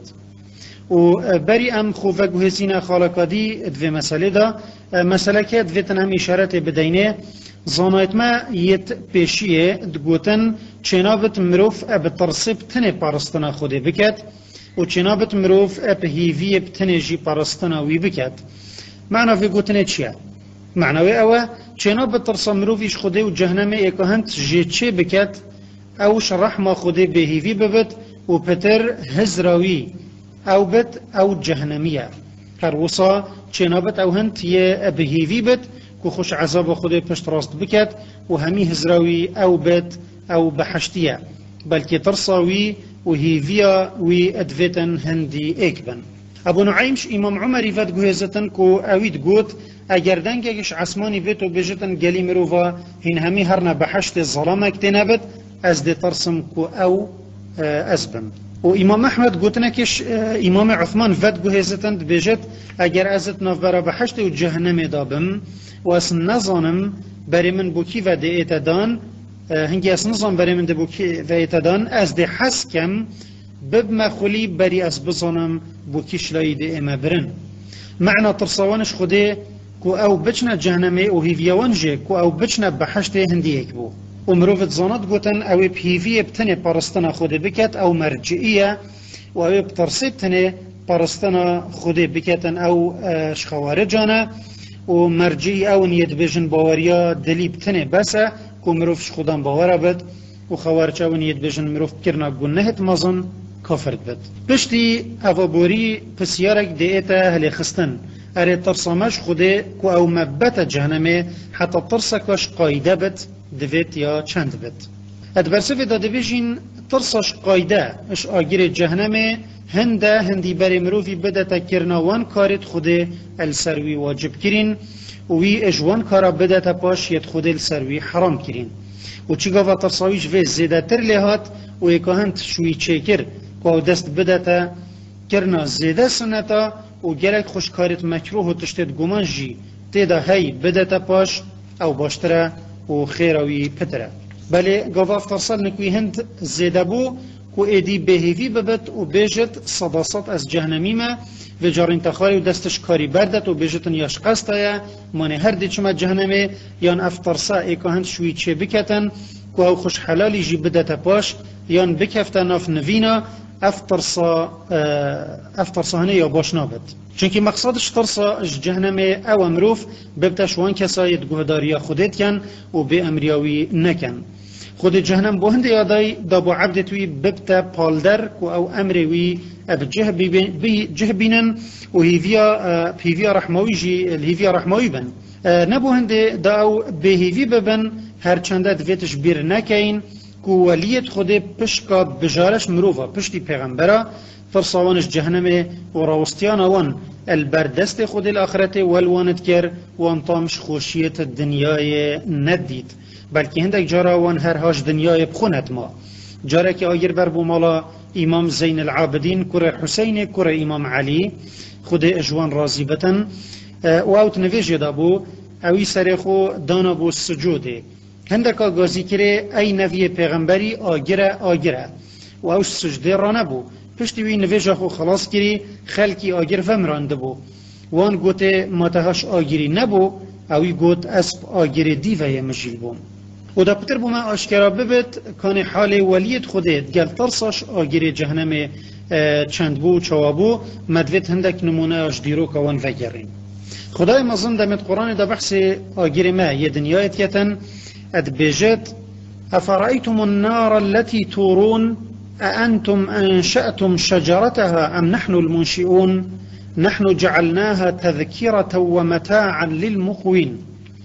و بری ام خوفه گوهزین خالقادی ادوی مسئله دا مسئله که ادوی تن هم اشارت بدینه زانایت ما یت پیشیه دگوتن چنابت مروف اب ترسیب تنه پارستنا خوده بکد و چنابت مروف اب هیوی بتنه جی پارستنا وی بکد معنی وی گوتنه چیه؟ معنی اوه چنابت ترسا مروفیش خوده و جهنم ایکاهند جی چه بکد اوش رحمه خوده به هیوی ببد و پتر هزراوی او بد او جهنمیه هر وصا چنابت او هند یه بهیوی بد که خوش عذاب خود پشت راست بکد و همی هزراوی او بد او بحشتیه بلکه ترساوی و هیویا وی ادویتن هندی ایک بن ابو نعیمش امام عمری فد گوهزتن که اوید گوت اگر دنگش عثمانی بیتو بجتن گلی مروفا هین همی هرنا بحشت ظلام اکتنه بد از دی ترسم که او ازبن و امام احمد گوتنه کش امام عثمان ود گوهزتند بجد اگر ازت نفبره بحشت و جهنم دابم و اس نظانم بری من بوکی و دی ایتدان هنگی اس نظام بری من دی بوکی و ایتدان از دی حس کم بب مخولی بری از بزانم بوکیش لای دی اما برن معنی ترسوانش خوده کو او بچنه جهنمه و هیویوان جه کو او بچنه بحشت هندی ایک بو و مروفت زانت گوتن او بهیوی بتنه پارستنا خوده بکت او مرجعیه و او بترسیب تنه پارستنا خوده بکتن او شخوارجانه و مرجعی او نیت بجن باوریا دلی بتنه بسه که مروفش خودان باوره بد و خوارج او نیت بجن مروف کرنا گنهت مازن کافرد بد پشتی او بوری پسیارک دیتا هلی خستن اره ترسامش خوده که او مبت جهنمه حتی ترسکش قایده بد دوید یا چند بد ادبرسوی داده بیشین ترساش قایده اش آگیر جهنمه هندی بری مروفی بده تا کرناوان کارت خوده السروی واجب کرین وی اجوان کارا بده تا پاش ید خوده السروی حرام کرین و چی گاوا ترساویش وی زیده تر لحات و یکا هند شوی چکر که دست بده تا کرنا زیده سنتا و گلک خوش کارت مکروه و تشتید گمان جی تیدا هی بده تا پاش او باشتره و خیروی پتره بله گواف ترسال نکوی هند زیده بو که ایدی بهیوی ببت و بیجت صداصت از جهنمی ما و جارین تخاری و دستش کاری بردت و بیجتن یاش قصده مانه هر دی چما جهنمی یان افترسا ایکا هند شوی چه بکتن که او خوش حلالی جی بده تا پاش یان بکفتن اف نوینا افترسا هنه یا باش نابد چونکه مقصدش ترسا جهنم او امروف ببتش وان کسای گهداریا خودت کن و به امریاوی نکن خود جهنم با هند یادای دابو عبدتوی ببتا پالدر و او امریوی اب جه بینن و هیویا رحموی جی الهیویا رحموی بن نبو هند دا او به هیوی ببن هر چنده دویتش بیر نکین کو ولیت خود پشکا بجارش مروفا پشتی پیغمبرا ترساوانش جهنم و راوستیان وان البردست خود الآخرت والواند کر وان تامش خوشیت دنیای ندید بلکه هندک جارا وان هرهاش دنیای بخونت ما جارا که آگر بر بومالا امام زین العابدین کره حسین کره امام علی خود اجوان راضی بتن و اوت نویج دابو اوی سرخو دانا بو سجوده هندکا گازی کره ای نوی پیغمبری آگره و اوش سجده را نبو پشتی وی نویج خو خلاص کری خلکی آگر فمرانده بو وان گوته ماتهاش آگری نبو اوی گوت اسب آگر دیوه مجیل بوم و دا پتر بوما آشکرا ببت کان حال ولیت خودت گل ترساش آگر جهنم چند بو چوابو مدویت هندک نمونه اش دیرو کوان وگرین خدای مظن دمت قرآن دا بحث آگر ما یه دنیایت یتن اد بجت افرأيتم النار التي تورون أأنتم أنشأتم شجرتها أم نحن المنشئون نحن جعلناها تذكرة ومتاعا للمقوين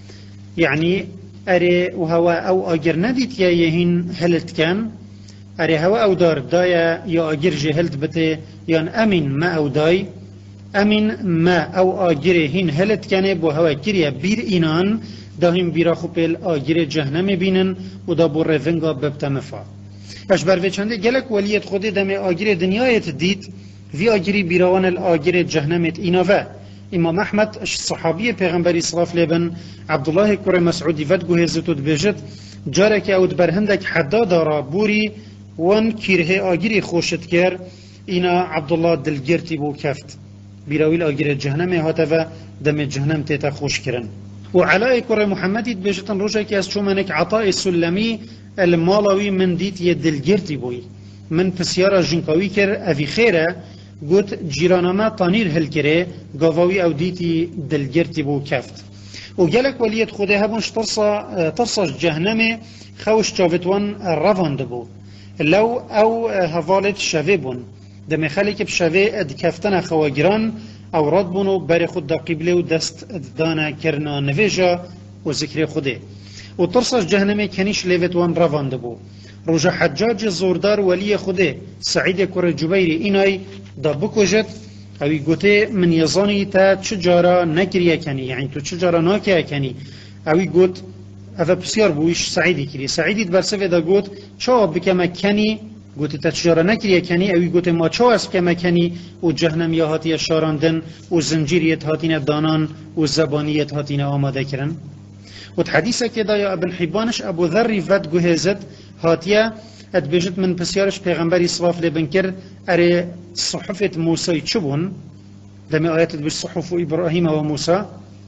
يعني أري وهوا أو أجر نديت يا يهين هلت كان أري هوا أو دار دايا يا أجر جهلت بته يان أمين ما أو داي أمين ما أو أجرهين هلت كان بو هوا كريا بير إنان داهم بیرا خوبل آگیر جهنم بینن و دا بو رفنگا ببتمفا اش بروی چنده گلک ولیت خودی دم آگیر دنیایت دید وی آگیری بیراوان الآگیر جهنمت ایناوه امام احمد صحابی پیغمبری صلاف لیبن عبدالله کور مسعودی ود گوهزتو دبیجت جاره که اود برهندک حدا دارا بوری وان کیره آگیری خوشت کر اینا عبدالله دلگرتی بو کفت بیراویل آگیر جهنم هاتفه دم جهنم تیتا خوش کرن وعلى كره محمد بيجتن روجا كاس شو منك عطاء السلمي المالوي من ديت يدلجرتي بوي من بسيارة جنقوي كر افي خيره قلت جيرانما طانير هالكره قاوي او ديتي دلجرتي بو كفت وقالك وليت خده هبونش ترصا جهنم خوش جافتوان رفان دبو لو او هفالت شافيبون دم خليك بشافي اد كفتنا خواجران او رد بونو بر خود دا قبله و دست دانا کرنا نویجا و ذکر خوده و ترساش جهنمه کنیش لیوت وان روانده بو روژا حجاج زوردار ولی خوده سعید کور جبیری اینای دا بکوجت اوی گوته من یزانی تا چجارا نکریه کنی یعنی تو چجارا ناکیه کنی اوی گوت اوه بسیار بویش سعیدی کری سعیدیت برسوه دا گوت چا بکمه کنی گوتی تا چجارا نکریه کنی اوی گوتی ما چا اسب که مکنی و جهنم یا هاتی شاراندن و زنجیریت هاتین دانان و زبانیت هاتین آماده کرن و حدیثه که دا یا ابن حبانش ابو ذری ود گوهزت هاتیه اد بجد من پسیارش پیغمبری صلاف لبن کر اره صحفت موسی چبون دمی آیت بش صحف ابراهیم و موسی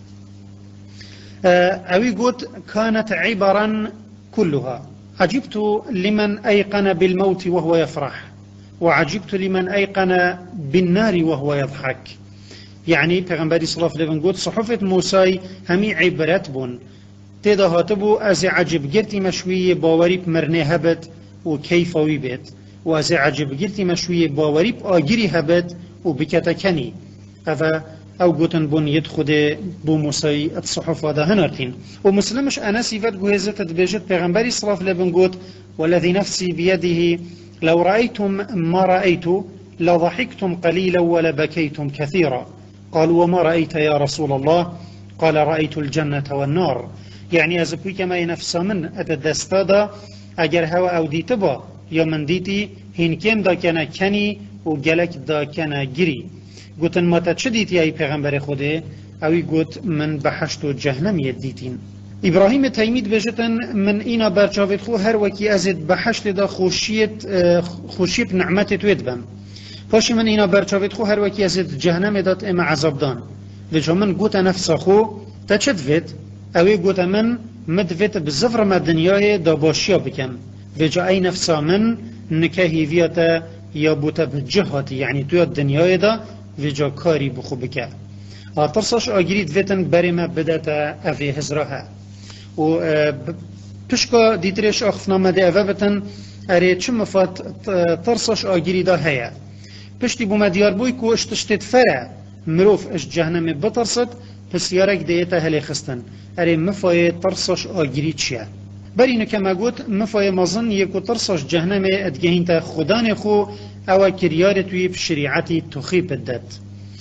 اوی گوت كانت عبرا كلها عجبت لمن أيقن بالموت وهو يفرح وعجبت لمن أيقن بالنار وهو يضحك يعني پیغمبری صلی الله علیه و آله صحفت موسی همی عبرت بون تدا هاتبو از عجب گرتی مشوی باوری مرنه هبت و کیفاوی بیت و از عجب گرتی مشوی باوری آگیری هبت و بکتکنی او گوتن بون ید خود بو موسی الصحف هذا هنرتين ومسلمش انس يفد جوهزت دبيجت پیغمبري صلى الله عليه وسلم قوت والذي نفسي بيده لو رايتم ما رايت لضحكتم قليلا ولبكيتم كثيرا قالوا وما رايت يا رسول الله قال رايت الجنه والنار يعني از بوی کما نفس من اتدستادا اگر هوا او دیتبا یا من دیتی هینکم دا کنه کنی و گلک دا کنه گیری گوتن ما تا چه دیتی ای پیغمبر خوده اوی گوت من بحشت و جهنم ید دیتین ابراهیم تیمید بجتن من اینا برچاوت خو هر وکی ازد بحشت دا خوشیت نعمت توید بم پاشی من اینا برچاوت خو هر وکی ازد جهنم داد اما عذاب دان وجا من گوت نفس خو تا چه دوید اوی گوت من مدوید بزفر ما دنیای دا باشیا بکم وجا ای نفسا من نکهی ویاتا یا بوتا بجهاتی یعنی توی دنیای دا وجا کاری بخو بکه ترساش آگیرید ویتن بری ما بداتا اوی هزراها و پشکا دیترش آخفنامه ده اوه بتن اره چه مفاد ترساش آگیری دا هیا پشتی بو مدیار بوی که اشتشتید فره مروف اش جهنم بترسد پس یارک دیتا هلی خستن اره مفای ترساش آگیری چیه برینو کما گوت مفای مازن یکو ترساش جهنم ادگهین تا خدان خو او کریار توی بشریعتی تخی بدد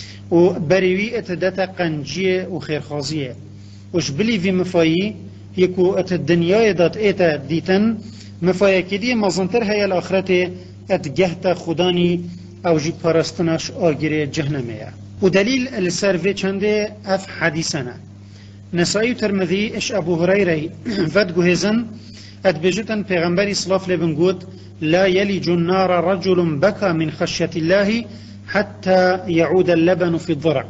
و بریوی اتدت قنجیه و خیرخازیه وش بلی في مفایی یکو ات الدنيا دات ايتا ديتن مفايا كدي مازنتر هيا الآخرت ات جهت خداني او جي پرستناش آگير جهنمية ودليل السرفي چنده اف حديثنا نسائي ترمذي اش ابو هريره فد جهزن ات بجتن پیغمبري صلاف لبن قود لا يلج النار رجل بكى من خشية الله حتى يعود اللبن في الضرع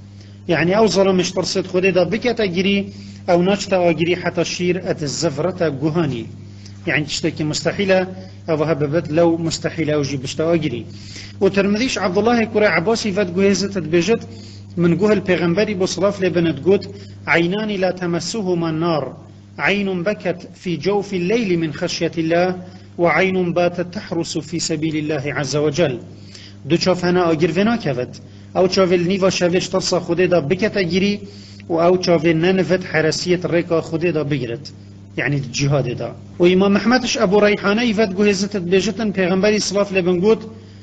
يعني او ظلمش ترصد خودي دا بكتا جري او ناچتا اجري حتى الشير ات الزفرة جهاني يعني تشتكي مستحيلة او هببت لو مستحيلة وجي بشتا اجري وترمذيش عبد الله كرة عباسي فد جهزت بجت من جهل پیغمبري بصلاف لبنت قد عينان لا تمسهما النار عين بكت في جوف الليل من خشية الله وعين باتت تحرس في سبيل الله عز وجل دو چاف هنا اجر ونا كفت او چاویل نیوا شویش ترسا خوده دا بکتا گیری و او چاویل ننفت حرسیت ریکا خوده دا بگیرد يعني الجهاد دا و امام محمدش ابو ريحانه يفت جهزت بجتن پیغمبري صلاف لبن قد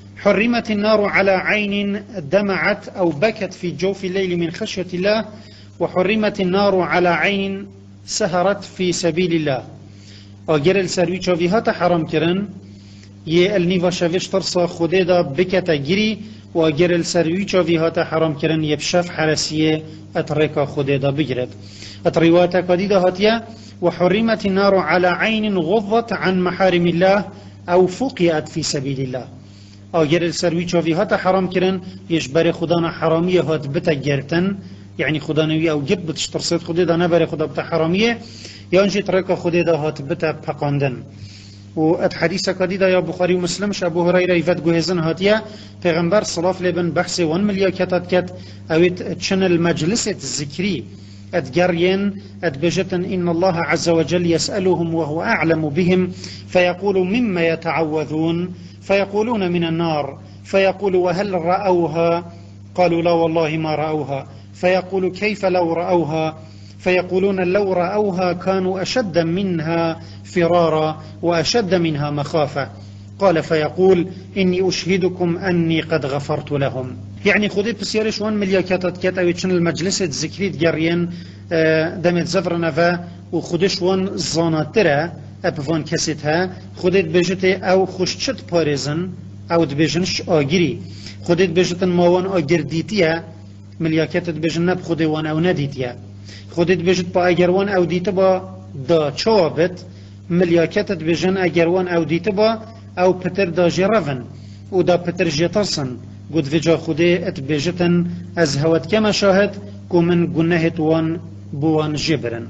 حرمت النار على عين دمعت او بكت في جوف الليل من خشية الله وحرمت النار على عين سهرت في سبيل الله اگر السروي چاويهات حرام کرن يه النيوا شويش ترسا خوده دا بكتا گيري و اگر السروي چاويهات حرام کرن يبشف حرسيه اتريكا خوده دا بگرد اتريواتا قديدة هاتيا وحرمت النار على عين غضت عن محارم الله او فقيت في سبيل الله اگر السروي چاويهات حرام کرن يشبر خدانا حراميه هات بتا گرتن يعني خدانوي او جب بتشترسد خوده دا نبر خدا بتا حراميه یا انجي تريكا خوده دا هات بتا پقاندن و الحديث كديدا يا بخاري ومسلم ابو هريره يفت جهزن هاتيا پیغمبر صلاف لبن بحث 1 مليار كتات كت اويت تشنل مجلس الذكري اتجرين اتبجتن ان الله عز وجل يسالهم وهو اعلم بهم فيقول مما يتعوذون فيقولون من النار فيقول وهل راوها قالوا لا والله ما راوها فيقول كيف لو راوها فيقولون لو رأوها كانوا أشد منها فرارا وأشد منها مخافة قال فيقول إني أشهدكم أني قد غفرت لهم يعني خذيت بسيارش 1 مليار كتات كت أو تشن المجلس الذكري جريان دمت زفر نفا وخدش 1 زاناترة أبفان كسيتها خذيت بجتة أو خششت بارزن أو دبجنش آجري خذيت بجتة ماوان آجرديتيا مليار كتات بجن نب خذي وان أو نديتيا خودت بجد با اگروان او دیت با دا چوابت ملیاکتت بجن اگروان او دیت با او پتر دا جرفن او دا پتر جترسن قد فجا خوده ات بجتن از هوت کما شاهد کو من گنهت وان بوان جبرن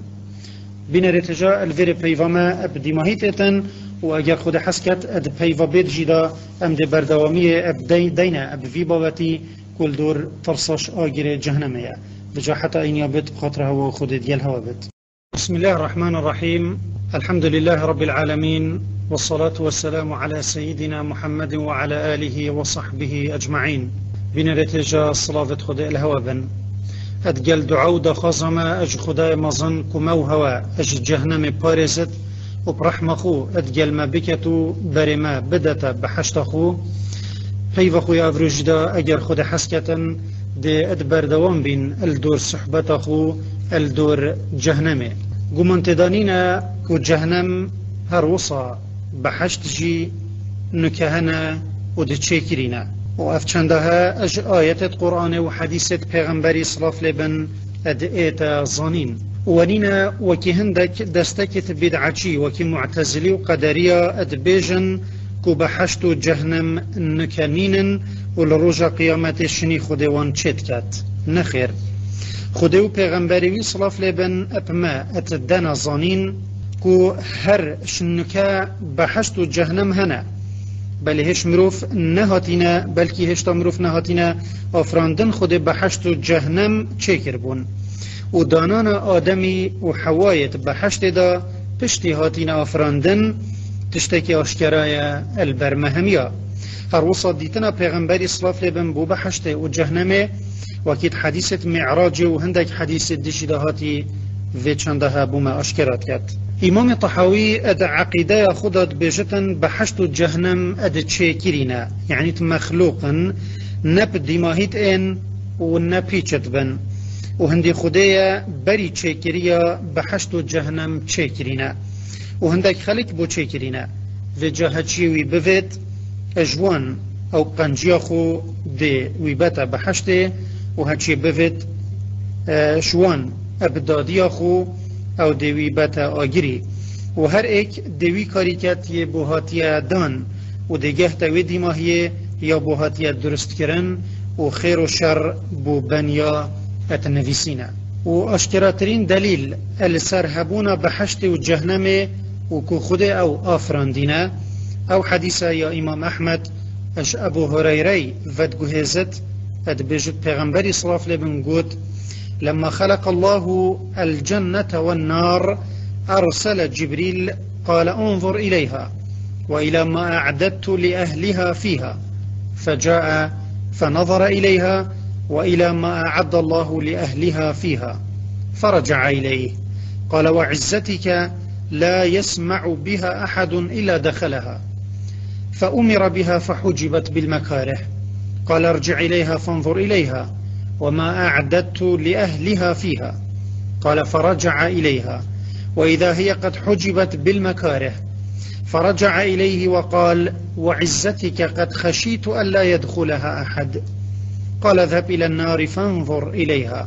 بین رتجا الویر پیواما اب دیماهیتتن و اگر خود حسکت اد پیوا بید جیدا ام دی بردوامی اب دینا اب وی باوتی کل دور ترساش آگیر جهنمه بجا حتى إن يبت خاطرها وخذ ديالها وبت. بسم الله الرحمن الرحيم الحمد لله رب العالمين والصلاة والسلام على سيدنا محمد وعلى آله وصحبه أجمعين بنرتجا صلاة خذ الهوابن أدجل دعاو دا خازما أج خداي مظن كمو هوا أج جهنم بارزت وبرحمخو أدجل ما بكتو برما بدت بحشتخو فيفخو يافرج دا أجر خد حسكة دي ادبر دوام بين الدور صحبت خو الدور جهنمه قمان تدانينا كو جهنم هر وصا بحشت جي نكهنا ودي تشيكرينا وأف چندها اج آيات القرآن وحديثة پیغمبري صلاف لبن اد ايتا ظانين ونينا وكي هندك دستكت بدعچي وكي معتزلي وقدرية اد بيجن كو بحشتو جهنم نكنينن ولروجا قيامت شني خدوان چت كات نخير خدو پیغمبروي صلاف لبن اپما اتدنا ظانين كو هر شنكا بحشتو جهنم هنا بل هش مروف نهاتينا بلكي هش مروف نهاتينا افراندن خود بحشتو جهنم چكر بون و دانانا آدمي و حوايت بحشت دا پشتی هاتينا افراندن تشتكي اشكرايا البرمهمية هر وصل ديتنا پیغمبري صلاف لبن بو بحشته و جهنمه وكيد حديثة معراج و هندك حديثة دشدهاتي في چندها بوما اشكرات كات امام طحاوي اد عقيدة خودت بجتن بحشت جهنم اد تشيكرينا يعني مخلوقا نب دماهيت ان ونبيچت بن وهندي خدايا بري تشيكريا بحشت جهنم تشيكرينا وهندك خلق بو تشيكرينا في جهتشيوي بفيت اجوان او قنجياخو دي ويبتا بحشته وهاتشي بفيت شوان ابدادیاخو او دیوی بتا آگیری و هر ایک دیوی کاریکت یه بوهاتیه دان و دیگه تاوی دیماهیه یا بوهاتیه درست کرن و خیر و شر بو بنیا اتنویسینه و اشکراترین دلیل السر هبونا بحشت و جهنم و کو خود او آفراندینه او حدیثه یا امام احمد اش ابو هریره ودگوهزت ادبجت پیغمبری صلاف لبن گود لما خلق الله الجنة والنار أرسل جبريل قال انظر إليها وإلى ما أعددت لأهلها فيها فجاء فنظر إليها وإلى ما أعد الله لأهلها فيها فرجع إليه قال وعزتك لا يسمع بها أحد إلا دخلها فأمر بها فحجبت بالمكاره قال ارجع إليها فانظر إليها وما أعددت لأهلها فيها قال فرجع إليها وإذا هي قد حجبت بالمكاره فرجع إليه وقال وعزتك قد خشيت ألا يدخلها أحد قال اذهب إلى النار فانظر إليها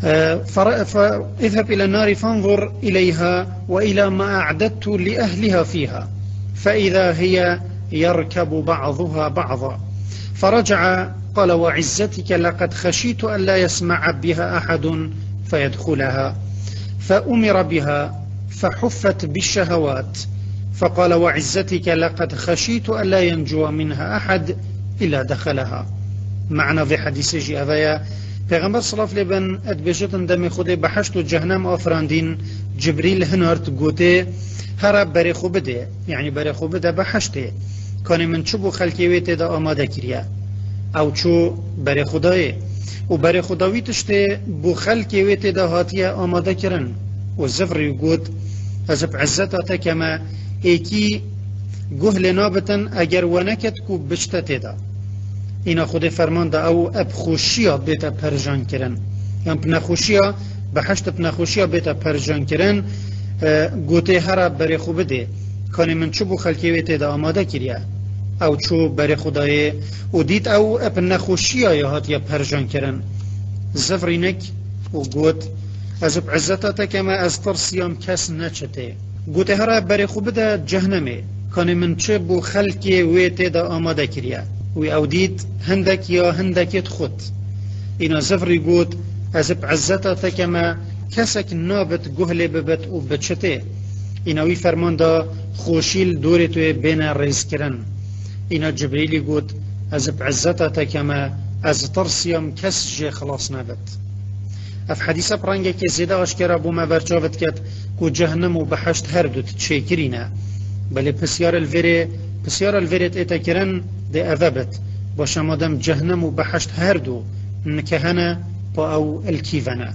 اذهب إلى النار فانظر إليها وإلى ما أعددت لأهلها فيها فإذا هي يركب بعضها بعضا فرجع قال وعزتك لقد خشيت ألا يسمع بها أحد فيدخلها فأمر بها فحفت بالشهوات فقال وعزتك لقد خشيت ألا ينجو منها أحد إلا دخلها معنى في حديث جي أفايا پیغمبر صلی الله علیه و سلم ادبجتن دم خود بحشت و جهنم آفراندین جبریل هنارت گوته هر بر خوب ده يعني بر خوب ده بحشته کان من چوب خلقی ویت ده آماده کریه او چو بر خدای و بر خداوی تشته بو خلقی ویت ده هاتیه آماده کرن و زفر گوت از بعزت تکما ایکی گهل نابتن اگر ونکت کو بشته ده اینا خود فرمان ده او اب خوشیا بیتا پرجان کرن یعنی پنخوشیا بحشت پنخوشیا بیتا پرجان کرن گوته هر بر خوب ده کانی من چوبو خلکی ویته ده آماده کریه او چو بر خدای و دید او اب نخوشیا یا هات یا پرجان کرن زفرینک و گوت از اب عزتا کما از ترسیام کس نچته گوته هر بر خوب ده جهنمه کانی من چوبو خلکی ویته ده آماده کریه و او دید هندک یا هندکت خود اینا زفری گود از بعزتا تکما کسک نابت گهل ببت و بچته ایناوی فرمان دا خوشیل دوری توی بین ریز کرن اینا جبریلی گود از بعزتا تکما از ترسیم کس جه خلاص نبت اف حدیثه پرنگه که زیده آشکره بو ما برچاوت کد که جهنم و بحشت هر دوت چه کرینه بله پسیار الویرت ایتا کرن ده اذبت باشه مادم جهنم و بحشت هر دو نکهنه با او الکیونه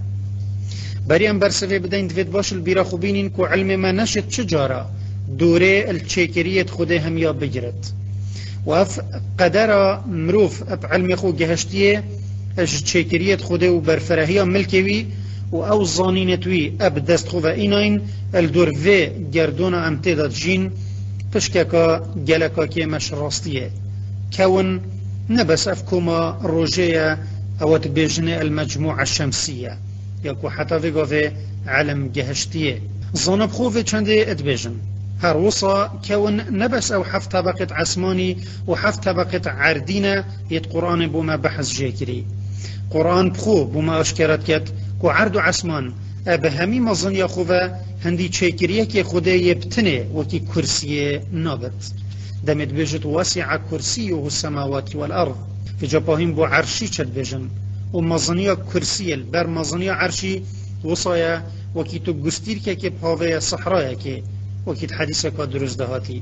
بریم برسوه بدین دوید باش البیرا خوبینین که علم ما نشد چجارا دوره الچیکریت خوده هم یا بگیرد و اف قدر مروف اب علم خو گهشتیه اش چیکریت خوده و برفرهی ملکوی و او زانینتوی اب دست خواه ایناین الدور و گردون امتداد جین پشکاکا گلکا که مش راستیه كون نبس أفكما روجية أو تبيجني المجموعة الشمسية يكو حتى في علم جهشتية ظنب خوفي چنده اتبيجن هر وصا كون نبس أو حف طبقة عسماني وحف طبقة عردينة يت قرآن بوما بحث جيكري قرآن بخو بوما أشكرت كت كو عرض عسمان أبهمي مظن يخوفا هندي چيكريه كي خوده يبتنه وكي كرسيه نابت دمت بيجت واسع كرسيه السماوات والأرض في جباهين بو عرشي چد بيجن ومظنية كرسي بر مظنية عرشي وصايا وكي تو گستير كي بهاوية صحرايا كي وكي حديثة كدرز دهاتي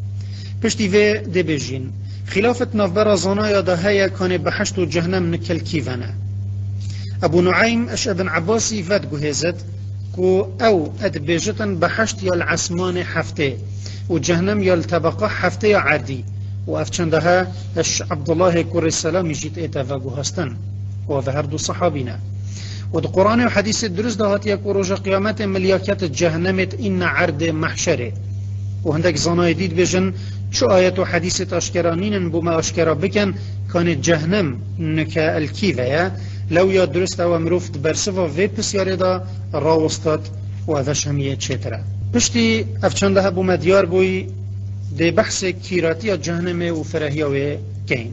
پشتي في دي بيجين خلافة نفبرا زنايا دهايا كان بحشت جهنم نكل كيفانا أبو نعيم أش ابن عباسي فاد جهزت كو او ادبيجتن بحشت يا العسمان حفته وجهنم يا الطبقة حفته يا عادي وافچندها اش عبد الله كور السلام يجيت ايتا فاقو هستن وفهردو صحابينا ود قرآن وحديث الدرس دهات يكو روجا قيامت ملياكات جهنمت إن عرض محشره وهندك زناي ديد بجن شو آيات وحديث أشكرانين بما أشكرا بكن كانت جهنم نكا الكيفة لو يا درست او مروفت برسفا في بسياري دا راوستات و اوش همیه چتره پشتی افچنده ها بوم دیار بوی ده بحث کیراتی جهنم و فرهیاوی کین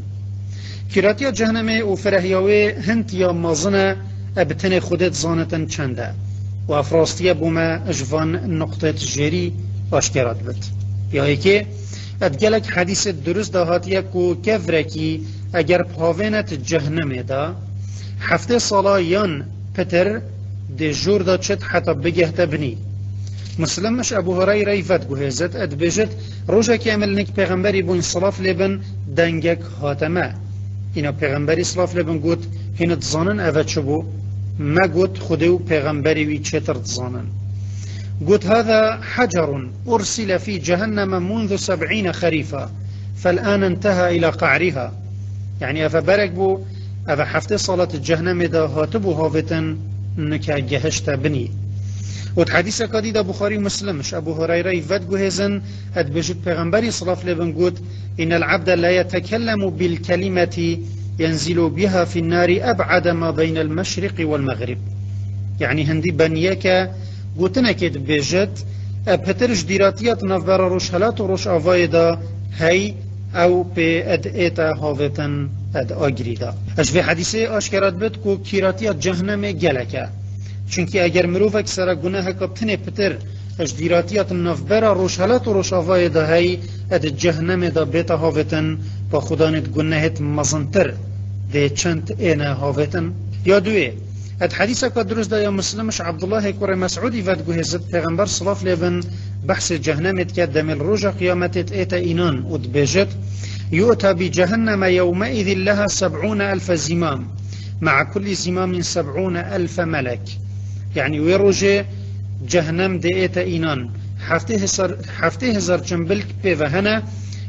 کیراتی جهنم و فرهیاوی هند یا مازنه ابتن خودت زانتن چنده و افراستی بوم اجوان نقطه جری آشکرات بد یا ایکی ادگلک حدیث درست دهاتیه کو کفرکی اگر پاوینت جهنم دا هفته سالا یان پتر ده جور دا چت حتی بگهت بنی مسلمش ابو هريره يفت جهزت ادبجت روجا كامل نك پیغمبري بون صلاف لبن دنگك هاتمه اینا پیغمبري صلاف لبن گوت هنت زانن اوت شبو ما گوت خودو پیغمبري وی چتر زانن قلت هذا حجر أرسل في جهنم منذ 70 خريفا فالآن انتهى إلى قعرها يعني أفبرك بو أفا حفتي صلاة الجهنم دا هاتبو هافتن نكا جهشت بني وتحديث كديد بخاري مسلمش أبو هريرة يفد جهزن أدبجت پیغمبري صلاة لبن قلت إن العبد لا يتكلم بالكلمة ينزل بها في النار أبعد ما بين المشرق والمغرب يعني هندي بنيك گوتنه که بجد پترش دیراتیات نفبر روش حالات و روش آوای دا هی او پی اد ایتا هاوتن اد آگری دا اش في حدیثه آشکرات بد که کیراتیات جهنم گلکه چونکه اگر مروفک سر گناه کبتنه پتر اش دیراتیات نفبر روش حالات و روش آوای دا هی اد جهنم دا بیتا هاوتن با خدانت گناهت مزنتر ده چند اینا هاوتن یا دوی الحديث كدرس دا يا مسلمش عبد الله كور مسعودي فات جهزت پیغمبر صلاف لبن بحث جهنم تقدم الرجا قيامت ايتا اينان ودبجت يؤتى بجهنم يومئذ لها 70,000 زمام مع كل زمام 70,000 ملك يعني ويرجي جهنم دي ايتا اينان حفته هزار جنبلك بيفهنا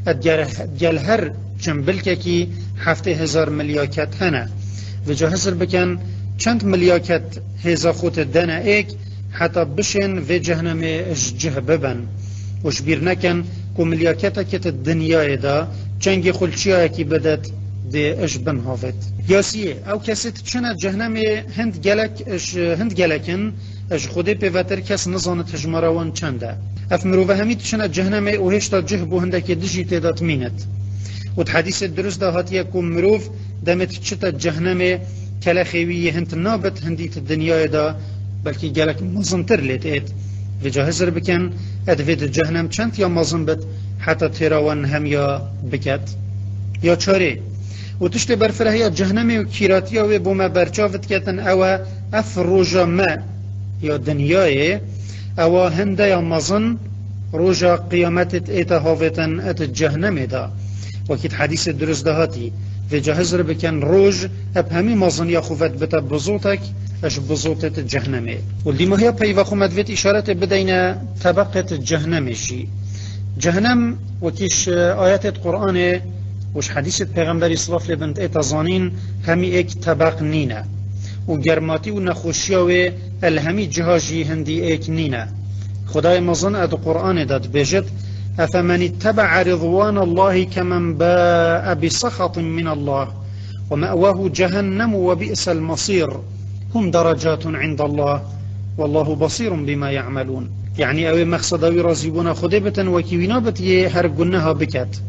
الجلهر جنبلك كي حفته هزار ملياكت هنا وجهزر بكن چند ملیاکت هزا خود دنا ایک حتی بشن و جهنم جه ببن وش بیر نکن که ملیاکتا کت دنیای دا چنگ خلچیه کی بدد ده اش بن هافت یاسیه او کسی چند جهنم هند گلکن اش خوده پیوتر کس نزانت هجماروان چنده اف مروفه همید چند جهنم او هشتا جه بو هنده که دجی تیدات مینت و حدیث درست دا هاتیه که مروف دمت چتا جهنم كلا خوي هنت نابت هنديت الدنيا دا بلكي جالك مزنتر ليت في جاهزر بكن ادفيد الجهنم چند يا مزن بت حتى تيراوان هم يا بكت يا چاري وتشت برفره هي جهنم وكيراتيا و بوما برچافت كتن او افروجا ما يا دنياي او هند يا مزن روجا قيامت ايتا هافتن ات الجهنم دا وكيد حديث الدرس دهاتي في جهزر بكن روج اب همي مازن يا خوفت بتا بزوتك اش بزوتت الجهنمي واللي ما هي بيوا خومت فيت اشاره بدينا طبقه الجهنم شي جهنم وكيش ايات القران وش حديث پیغمبر صلى الله عليه وسلم زانين همي اك طبق نينا وگرماتي ونخوشيا و الهمي جهاجي هندي اك نينا خداي مازن اد قران داد بجد أفمن اتبع رضوان الله كمن باء بسخط من الله ومأواه جهنم وبئس المصير هم درجات عند الله والله بصير بما يعملون يعني أوي مقصدوي رازيبون خدبة وكيوينابت يهرقنها بكت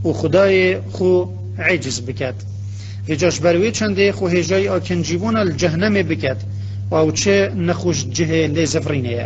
وخداي خو عجز بكت هجاش بروي چنده خو هجاي آكنجيبون الجهنم بكت وأو چه نخوش جه لزفرينيه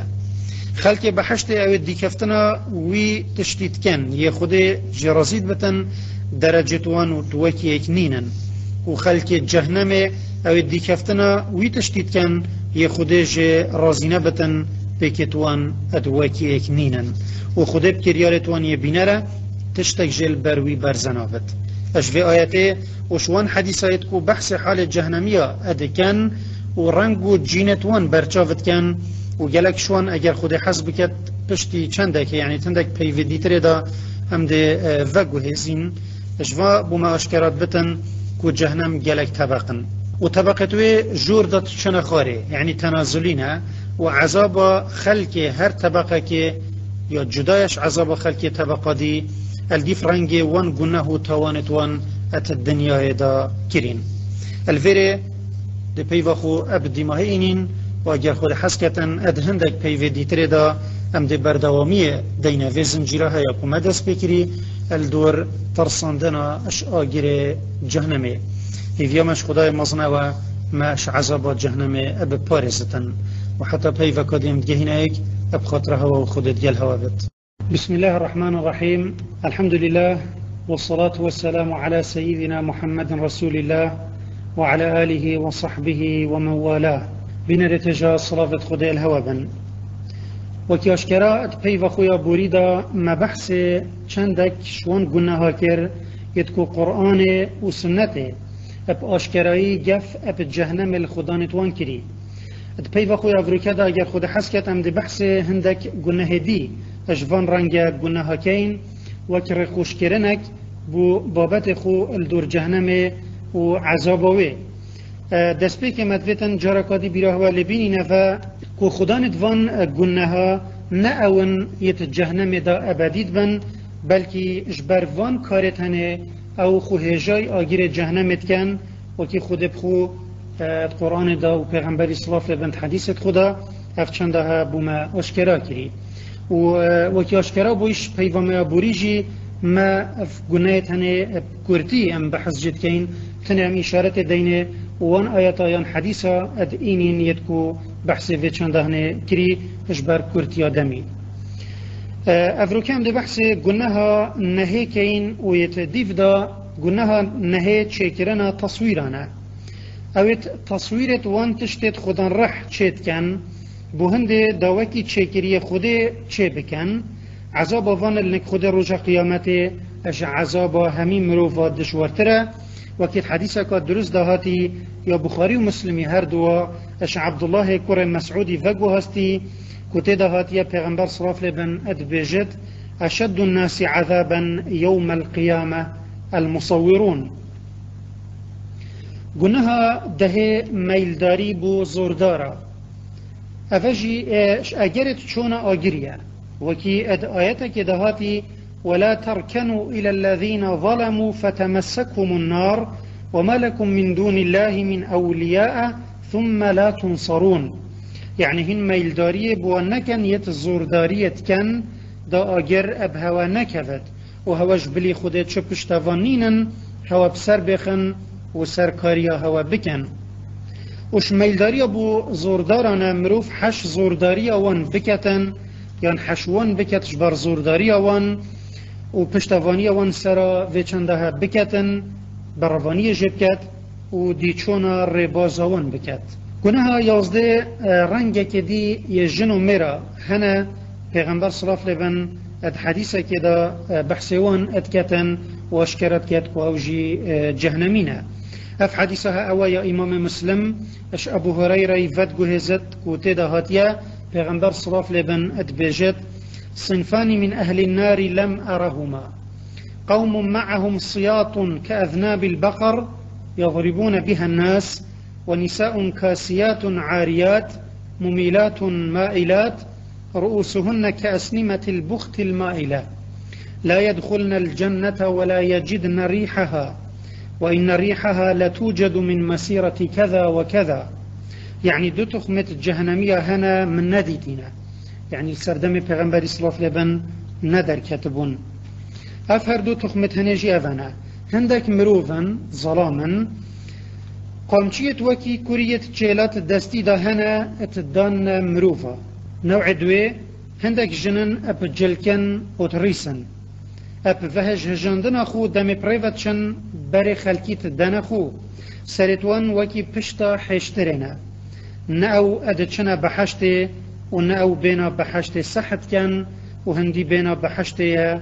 خلق بحشت او دیکفتنا وی تشتید کن یه خود جرازید بتن درجتوان و توکی ایک نینن و خلق جهنم او دیکفتنا وی تشتید کن یه خود جرازینه بتن بکتوان ادوکی ایک نینن و خود بکریارتوان یه بینره تشتک جل بروی برزنابت اشوی آیته وشوان حدیثایت کو بحث حال جهنمیه ادکن و رنگ و جینتوان برچافت کن و گلک شوان اگر خود حسب بکد پشتی چنده که یعنی تندک پیوی دیتره دا هم ده وگو هزین اجوا بوما اشکرات بتن که جهنم گلک طبقن و طبقتوی جور داد چنه خاره یعنی تنازلینه و عذاب خلق هر طبقه که یا جدایش عذاب خلق طبقه دی الدیف رنگ وان گناه تاوانت وان ات الدنیا دا کرین الویره ده پیوه خو اب دیماه اینین و اگر خود حسکتن اد هندک پیوه دیتره دا ام ده بردوامی دینه و زنجیره ها یا کمدس بکری الدور ترساندنا اش آگیر جهنمه هیویامش خدای مزنه و ماش عذاب جهنمه اب پارزتن و حتی پیوه کدیم دگهین ایک اب خاطرها و خودت گل هوا بد بسم الله الرحمن الرحيم الحمد لله والصلاة والسلام على سيدنا محمد رسول الله وعلى آله وصحبه ومن والاه بنرتجا صلاة خدای الهوا بن وكي اشكراء بيو خويا بوريدا ما بحث چندك شوان گناها كر يتكو قرآن وسنته اب اشكرائي جف اب جهنم الخدان توان كري بيو خويا بروكادا اگر خود حسكت ام دي بحث هندك گناه دي اجوان رنگ گناه كين وكر خوش كرنك بو بابت خو الدور جهنم و عذابوه دست پی که مدویتن جارکادی بیراه و لبینی نفا که خدا ندوان گناها نه اون یت جهنم دا ابدید بن بلکه اجبر وان کارت هنه او خو هجای آگیر جهنمت کن و که خود بخو قرآن دا و پیغمبری صلاف لبند حدیثت خدا افچنده ها بوما اشکرا کری و که اشکرا بویش پیوامه بوریجی ما گناهت هنه کرتی ام بحث جد کن تنه اشارت دینه وان آیات آیان حدیثا اد اینین یدکو بحث و چندهنه کری اجبر کرتی آدمی افروکم ده بحث گناه نهی کین و یت دیف دا گناه نهی چکرنا تصویرانه اوید تصویرت وان تشتت خودان رح چید کن بو هنده داوکی چکری خوده چه بکن عذاب وان لنک خود رجا قیامت اش عذاب همین مروفا دشورتره وكيت حديثك درست دهاتي يا بخاري ومسلمي هر دوا اش عبد الله كور مسعودي فقو هستي كتي دهاتي پیغمبر صراف لبن ادبجت اشد الناس عذابا يوم القيامة المصورون قلناها ده ميلداري بو زوردارا افجي اجرت شونا اجريا وكي اد آياتك دهاتي ولا تركنوا إلى الذين ظلموا فتمسكهم النار وما لكم من دون الله من أولياء ثم لا تنصرون يعني هن ميلدارية بوانكن يتزوردارية كان دا آجر أبهوا نكفت وهو جبلي خودت شبشتوانينا هوا بسر بخن وسركاريا هوا بكن وش ميلدارية بو زوردارنا مروف حش زوردارية وان بكتن يعني حشوان بكتش بر زوردارية وان و پشتوانی وان سرا و چنده بکتن بروانی جبکت و دیچونا ربازوان بکت گناه 11 رنگ که دی یه جنو میرا هنه پیغمبر صلاف لبن اد حدیثه که دا بحثوان ادکتن و اشکرت کت و اوجی جهنمینه اف حدیثه ها اوایا امام مسلم اش ابو هریره ود گوهزت کوته دا هاتیه پیغمبر صلاف لبن اد بیجت صنفان من أهل النار لم أرهما قوم معهم صياط كأذناب البقر يضربون بها الناس ونساء كاسيات عاريات مميلات مائلات رؤوسهن كأسنمة البخت المائلة لا يدخلن الجنة ولا يجدن ريحها وإن ريحها لتوجد من مسيرة كذا وكذا يعني دو تخمة الجهنمية هنا من نديتنا يعني السردم پیغمبری صلاف لبن ندر كتبون افهر دو تخمت هنجي افانا هندك مروفن ظلاما قامچيت وكي كوريت جيلات دستي دا هنا اتدان مروفا نوع دوي هندك جنن اب جلكن وتريسن اب فهج هجاندن اخو دم پريفتشن بري خلقيت دان اخو سرتوان وكي پشتا حشترنا ناو ادچنا بحشته ونأو بينا بحشت صحت كان وهندي بينا بحشت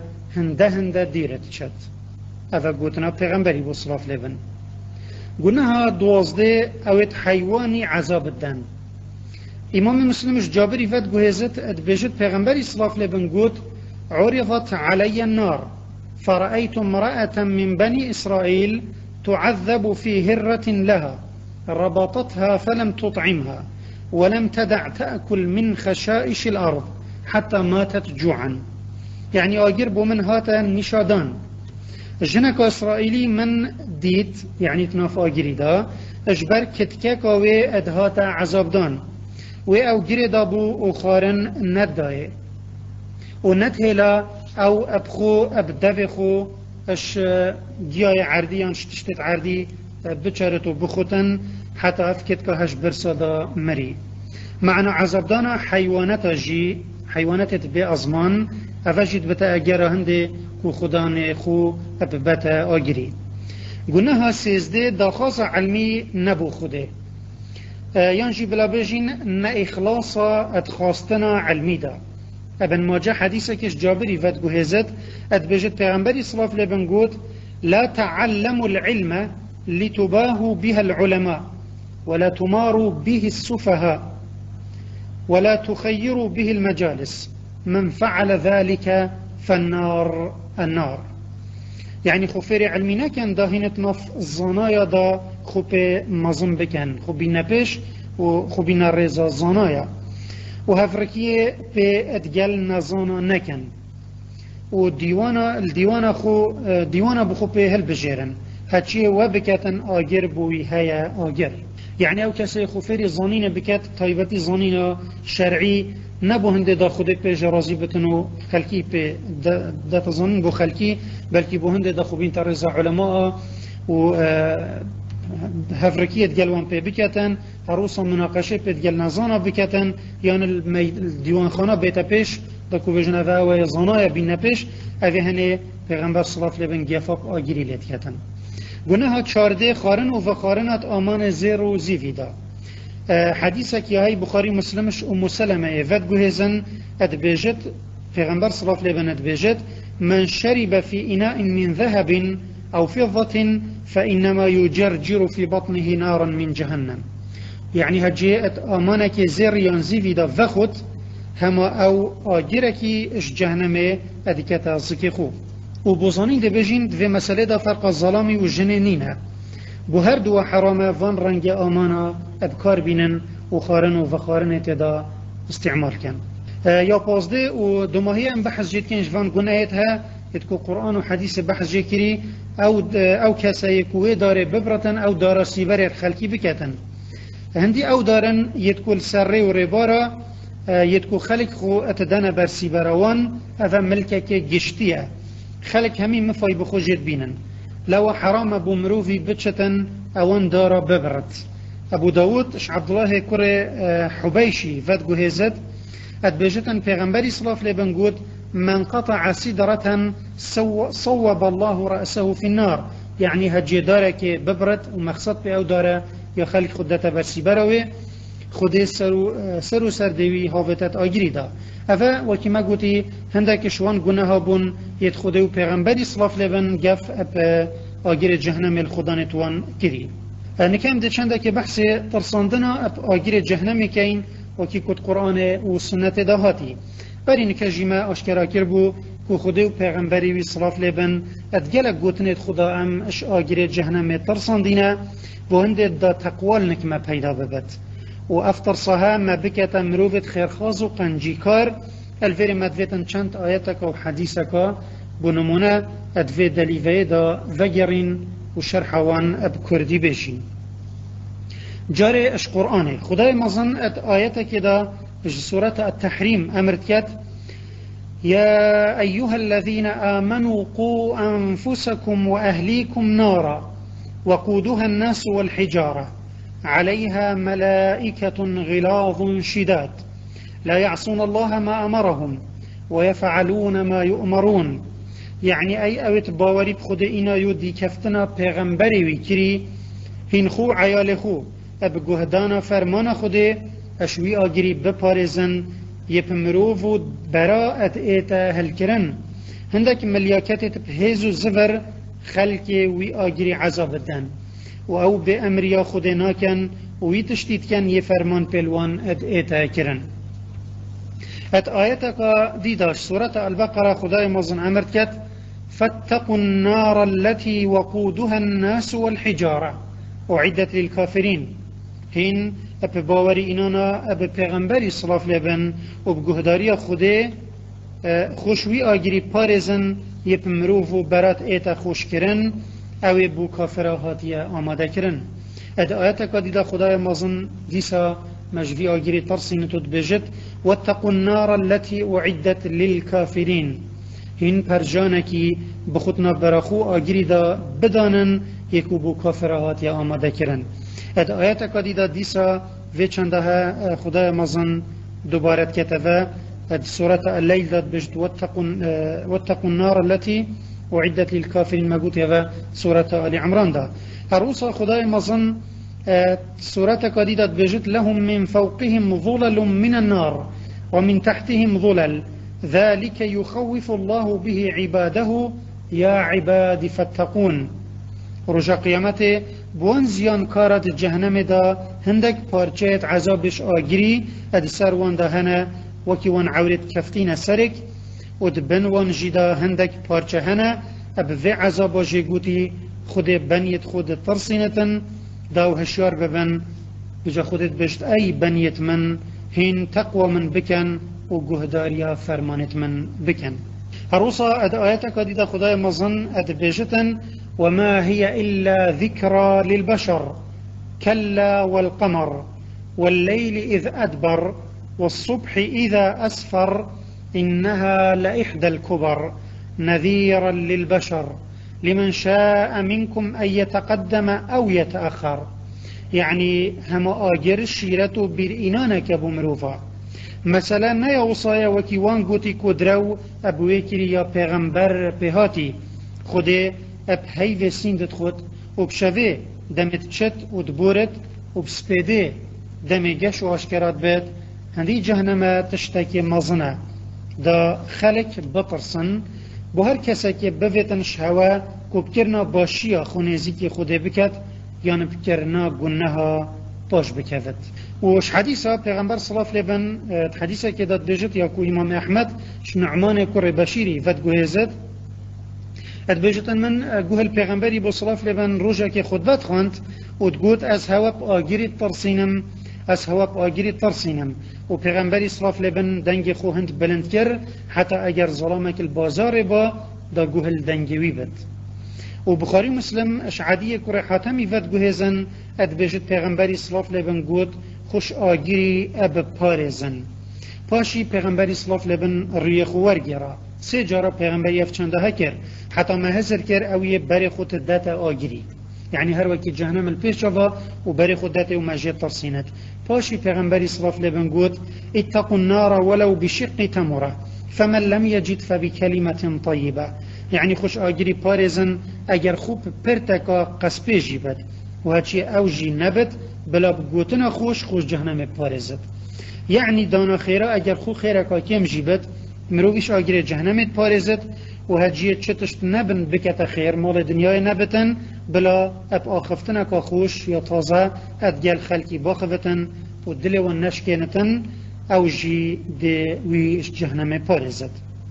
هنده ديرت شد أفا قوتنا پیغمبری بصراف لبن قلناها 12 اوت حيواني عذاب الدن إمام مسلمش جابري فد جهزت أدبجت پیغمبري صلى الله عليه وسلم عرضت علي النار فرأيت امرأة من بني إسرائيل تعذب في هرة لها ربطتها فلم تطعمها ولم تدع تأكل من خشائش الأرض حتى ماتت جوعا. يعني أجربوا من هاتا نشادان جنك إسرائيلي من ديت يعني تناف أجري دا اجبر كتكاك وي أدهاتا عذابدان او جريدا بو اخارن نداي ونتهلا او ابخو ابدفخو اش جياي عردي انش تشتت عردي بچارتو بخوتن حتى افكت كهش برصدا مري. معنى عذابدانا حيوانات بي ازمان افجد بتا اجرا هندي كو خدان خو اببتا اجري. قلناها سيزده داخاص علمي نبو خوده ينجي بلا بيجين نا إخلاصا اتخاستنا علمي دا ابن ماجه حديثة كش جابري فات جهزت اتبجت پیغمبري صلى الله عليه وسلم لا تعلموا العلم لتباهوا بها العلماء ولا تماروا به السفهاء ولا تخيروا به المجالس من فعل ذلك فالنار النار. يعني خفير علمنا كان داهنة نف الزنايا دا خوبي مظن بكن خوبي نبش وخوبي نرزا زنايا وهفركية بي اتجل نزانا نكن الديوانا خو ديوانا بخو بي هل بجيرن هاتشي وبكتن آجر بوي هيا آجر. يعني او كسي خفير زانين بكت طيبتي زانين شرعي نبو هنده دا خودت پی جرازی بتنو خلکی پی دا تظنن بو خلکی بلکی بو هنده دا خوبین ترزا علماء و هفرکیت گلوان پی بکتن عروسا مناقشه پی گل نزانا بکتن یان الدیوان خانه بیتا پیش دا کو بجنوه و زانای بین پیش اوه هنه پیغمبر صلی الله علیه و گفاق آگیری لیت کتن. گناه 14 خارن و خارنات آمان زیر و زیویدا حديثة كي هاي بخاري مسلمش أم سلمة فد جهزن أدبجت پیغمبر صلى الله عليه وسلم أدبجت من شرب في إناء من ذهب أو فضة فإنما يجرجر في بطنه نارا من جهنم. يعني هجيت آمانك زير ينزي في دفخت هما أو آجركي إش جهنم أدكتا زكيخو وبوزانين دبجين في مسألة دا فرق الظلام والجنينين بو هر دو حرامه وان رنگ آمانا ابکار بینن و خارن و خارن تدا استعمال کن. یا پازده و دوماهی ام بحث جید کنش وان گناهت ها اتکو قرآن و حدیث بحث جید کری او کسایی کوه داره ببرتن او داره سیبر خلکی بکتن هندی او دارن یتکو سره و ربارا یتکو خلق خو اتدانه بر سیبروان او ملکه که گشتیه خلق همین مفای بخو جید بینن لو حرام ابو مروفي بتشتن اوان دارا ببرت. ابو داود اش عبد الله كره حبيشي فات جهزت اتبجتن پیغمبري صلى الله عليه وسلم من قطع سدرة صوب الله رأسه في النار. يعني هجي دارك ببرت ومقصد بأو دارا يخلق خدته برسي بروي خودی سر و سردوی هاوتت آگری دا. اوه وکی ما گوتی هندک شوان گناه بون یت خودی و پیغمبری صلاف لبن گف اپ آگر جهنم الخدا نتوان کری. نکم ده چنده که بحث ترساندنا اپ آگر جهنم کین وکی کت قرآن و سنت دهاتی. بری نکه جیما اشکرا کر بو که خودی و پیغمبری وی صلاف لبن ادگلک گوتنت خدا ام اش آگر جهنم ترساندینا و هنده دا تقوال نکمه پیدا ببد. و افتر صها ما بكت مروفت خيرخاز و قنجيكار الفير مدفتن چند آياتك و حديثك بنمونه ادفي دليفه دا وگرين و شرحوان اب كردي بشين جاري اش قرآنه خدای مظن اد آياتك دا سورة التحريم امرت كت يا أيها الذين آمنوا قوا أنفسكم وأهليكم نارا وقودها الناس والحجارة عليها ملائكة غلاظ شداد لا يعصون الله ما أمرهم ويفعلون ما يؤمرون. يعني أي أوت باوري بخد إنا يودي كفتنا پیغمبري وكري هنخو عيال خو اب جهدانا فرمان خده اشوي آگري بپارزن يبمروف و براءت ايتا هلكرن هندك ملياكت بهزو زفر خلق وي آگري عذاب الدن و او به امریا خود ناکن وی تشتید کن یه فرمان پلوان اد ایتا کرن. ات آیتا که دیداش سورة البقرة خدای مازن امرد کد فاتقوا النار التي وقودها الناس والحجارة أعدت للكافرين. هين اب باوری اینانا اب پیغمبری صلاف لبن و بگهداری خوده خوشوی آگیری پارزن یپ مروف و برات ایتا خوش کرن او بو کافره هاتی آماده کرن. اد آیتا که دیده خدای مازن دیسا مجوی آگیری ترسین تود بجد واتقوا النار التي أعدت للكافرين. هین پرجانکی بخودنا براخو آگیری دا بدانن یکو بو کافره هاتی آماده کرن. اد آیتا که دیده دیسا و چنده خدای مازن دوبارت کتفه سورة الليل داد بجد واتقوا النار التي أعدت للكافرين مقوت يفا سورة آل عمران دا. هروسا خدای مازن سورة كديدة بجد لهم من فوقهم ظلل من النار ومن تحتهم ظلل ذلك يخوف الله به عباده يا عباد فاتقون. رجا قيامته بوان زيان كارت جهنم دا هندك پارچهت عذابش آگری اد سر وان دا هنه وكي وان عورت كفتين سرك ودبن وان جدا هندك پارچه هنه اب في عذابا جيگوتي خود بنيت خود ترسينتن داو هشيار ببن بجا خودت بشت اي بنيت من هين تقوى من بكن وجهداريا فرمانت من بكن. هروسا اد آياتك ديدا خداي مظن اد بيجتن وما هي إلا ذكرى للبشر كلا والقمر والليل إذ أدبر والصبح إذا أسفر إنها لإحدى الكبر نذيرا للبشر لمن شاء منكم أن يتقدم أو يتأخر. يعني هما آجر الشيرة بالإنانة كبمروفا مثلا نيا وصايا وكيوان قوتي كودرو أبويكري يا پیغمبر بهاتي خده اب هيفي سيندت خود وبشوه دمت چت ودبورت وبسپيده دمي گش و اشكرات بيت هندي جهنم تشتكي مزنه دا خلق بطرسن بو هر کسی که بویتن شهوه که بکرنا باشیا خونیزی که خوده بکد یعنی بکرنا گنه باش بکد. وش حدیثا پیغمبر صلی الله علیه و حدیثا که داد بجد یا کو امام احمد نعمان کر بشیری ود گوهزد اد بجتن من گوهل پیغمبری با صلی الله علیه و روزا که خطبت خواند و دگوت از هواب آگیری ترسینم از هواب آگیری ترسینم و پیغمبری صلی الله علیه و دنگ خوهند بلند کر حتی اگر ظلامک البازار با دا گوهل دنگوی بد. و بخاری مسلم اشعادی کره حاتمی ود گوهزن اد بجت پیغمبری صلی الله علیه و گوت خوش آگیری اب پارزن پاشی پیغمبری صلی الله علیه و ریخ ورگرا سه جارا پیغمبری افچنده ها کر حتی مهزر کر اوی بری خود دات آگیری يعني هر وقت جهنم البيش شفا وبري خدته ومجيء ترسينت فاشي پیغمبري صلى الله عليه وسلم اتقوا النار ولو بشق تمرة فمن لم يجد فبكلمة طيبة يعني خوش آجري بارزن اگر خوب پرتكا قسبه جيبت وهاتشي اوجي نبت بلا بگوتنا خوش جهنم بارزت يعني دانا خيرا اگر خو خيرا كم جيبت مرويش آجري جهنم بارزت و هجیه چتشت نبن بکت خیر مال دنیای نبتن بلا اب آخفتن که خوش یا تازه ادگل خلکی باخفتن و دل و نشکنتن او جی ده ویش جهنم پارزد.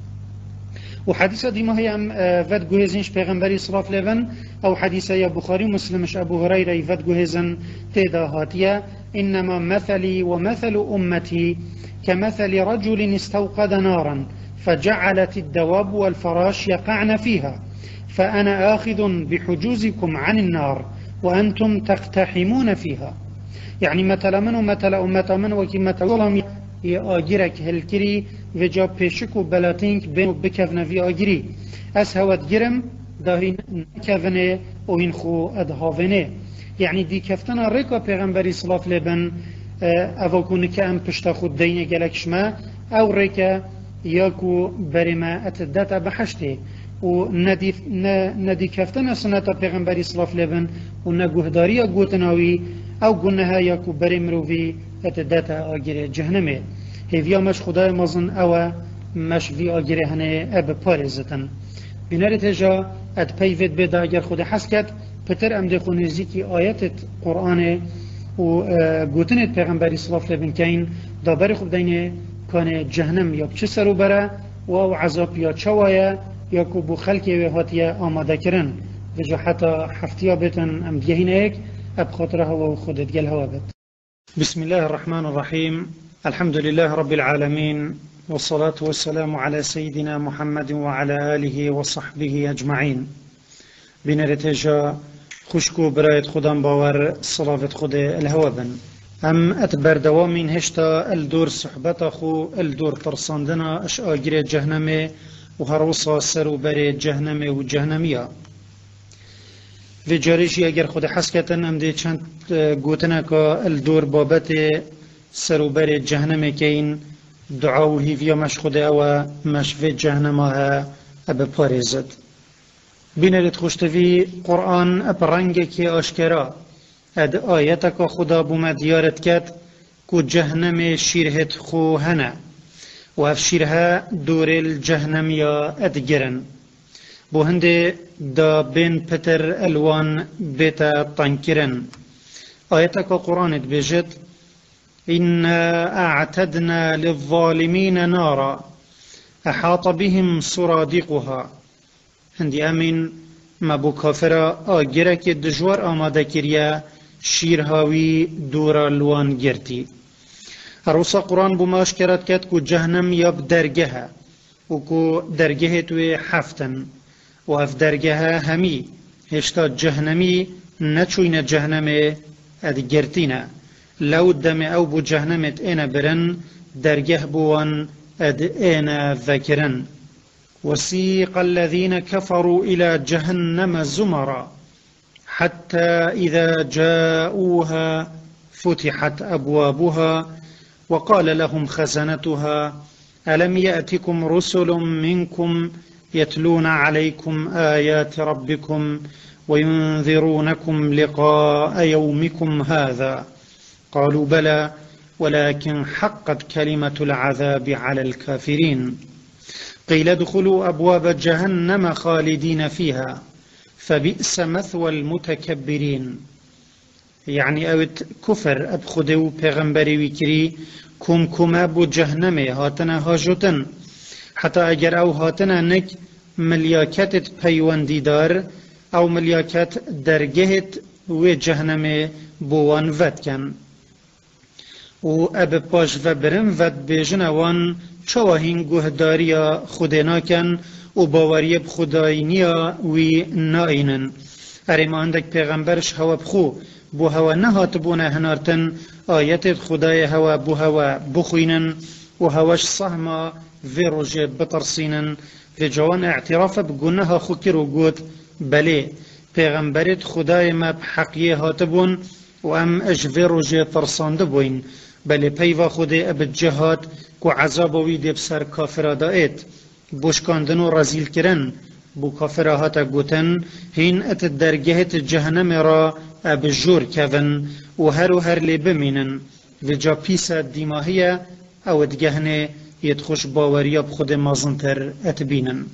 و حدیث دیما هم ود گوهزنش پیغمبری صلی الله علیه و او حدیث یا بخاری مسلمش ابو هریره ود گوهزن تیدا هاتیه انما مثلی و مثل امتی كمثل رجل استوقد نارا فجعلت الدواب والفراش يقعن فيها فأنا آخذ بحجوزكم عن النار وأنتم تقتحمون فيها. يعني مثل من ومثل أمة من وكما ظلم آجرك هالكري وجاب بيشكو بلاتينك بين بكفنا في آجري أسهوت جرم داهين كفنه وين خو أدهافنه. يعني دي كفتنا ريكا پیغمبري صلى الله عليه وسلم أفاكون كأم پشتا خود دين جلكشما أو ريكا یاکو برما اتداتا بحشته و ندی کفتن سنت پیغمبری صلی الله علیه و نگهداری گوتناوی او گنها یاکو برمروی اتداتا آگیر جهنمه هیویا مش خدای مازن او مش وی آگیر هنه اب پارزتن بینار تجا ات پیوید بده اگر خود حس کد پتر امده خونیزی که آیت قرآن و گوتنت پیغمبری صلی الله علیه و کین دابر خوب دینه کان جهنم یا چه سرو بره و عذاب یا چوایا یا کو بو خلق و هاتیه آماده کرن و جو حتی حفتیا بتن ام دیهینک اب خاطرها و خودت گل هوا بت. بسم الله الرحمن الرحيم. الحمد لله رب العالمين والصلاة والسلام على سيدنا محمد وعلى آله وصحبه أجمعين. بنرتجا خشكو برايت خدام باور صلاة خد الهوابن ام اتبر دوامين هشتا الدور صحبت خو الدور ترساندنا اش آجر جهنم و هروسا سرو بر جهنم و جهنمية و جاريشي اگر خود حسكتن ام دي چند گوتنا که الدور بابت سرو بر جهنم كين دعاو هيفيا مش خود او مش في جهنمها اب پاريزد. بینرد خوشتوی قرآن اپرنگ که آشکرا اد آیت که خدا بومد یارد کد که جهنم شیرهت خو هنه و اف شیرها دور الجهنم یا ادگرن بو هنده دا بین پتر الوان بیتا تنکرن. آیت که قرآن بجد إنا أعتدنا للظالمين نارا أحاط بهم سرادقها. هندی امین ما بو کافرا آگره که دجوار آماده کریا شیرهاوی دورا لوان گرتی. هروسا قرآن بو ماش کرد کد که جهنم یاب درگه و که درگه توی حفتن و اف درگه همی هشتا جهنمی نچوین جهنم اد گرتینه لو دم او بو جهنمت اینا برن درگه بوان اد اینا ذکرن. وسيق الذين كفروا إلى جهنم زمرا حتى إذا جاءوها فتحت أبوابها وقال لهم خزنتها ألم يأتكم رسل منكم يتلون عليكم آيات ربكم وينذرونكم لقاء يومكم هذا قالوا بلى ولكن حقت كلمة العذاب على الكافرين قيل ادخلوا أبواب جهنم خالدين فيها فبئس مثوى المتكبرين. يعني اوت كفر ابخدو پیغمبری وکری کم ابو جهنم هاتنا هاجتن حتى اگر او هاتنا نك ملیاکت پیوندی دار او ملیاکت درگهت و جهنم بوان ود کن و اب پاش و برم ود بیجن وان چواهین گهداریا خودنا کن و باوری بخداینیا وی ناینن. اریم اندک پیغمبرش هوا بخو بو هوا نهات بونه هنارتن آیت خدای هوا بو هوا بخوینن و هواش صحما وی روژه بترسینن و جوان اعتراف بگونه خو کرو گود بله پیغمبرت خدای ما بحقیه هاتبون و ام اجوی روژه ترسانده بوین بله پیوا خود اب جهاد کو عذاب وی دب سر کافر دایت بوشکاندن و رزیل کرن بو کافر هاتا گوتن هین ات درگهت جهنم را اب جور کون و هر لی بمینن و جا پیس دیماهیه او دگهنه یتخوش باوریا بخود مازنتر ات بینن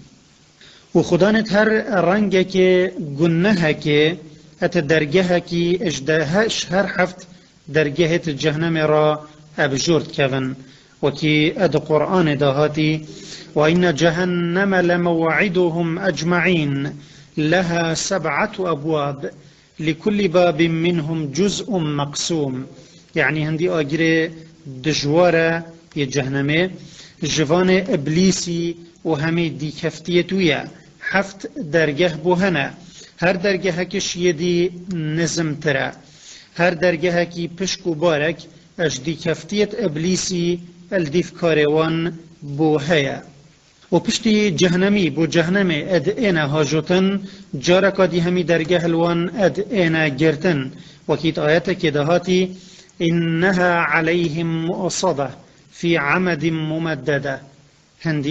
و خدانت هر رنگه که گنه که ات درگه که اجدهش هر حفت درگهت جهنم را اب جورد کون وكي اد قرآن دهاتي وإن جهنم لموعدهم أجمعين لها 7 أبواب لكل باب منهم جزء مقسوم. يعني هندي آجر دجوارة يجهنمي جوان إبليسي وهمي دي كفتيتويا حفت درجه بوهنا هر درجه كش يدي نزم ترى هر درجه كي پشكو بارك اجدي كفتيت إبليسي الديف كاروان بو هيا و پشتی جهنمی بو جهنم اد اینا هاجوتن جارکا دی همی درگه الوان اد اینا گرتن وكيت آيات كدهاتي إنها عليهم مؤصدة في عمد ممددة هندي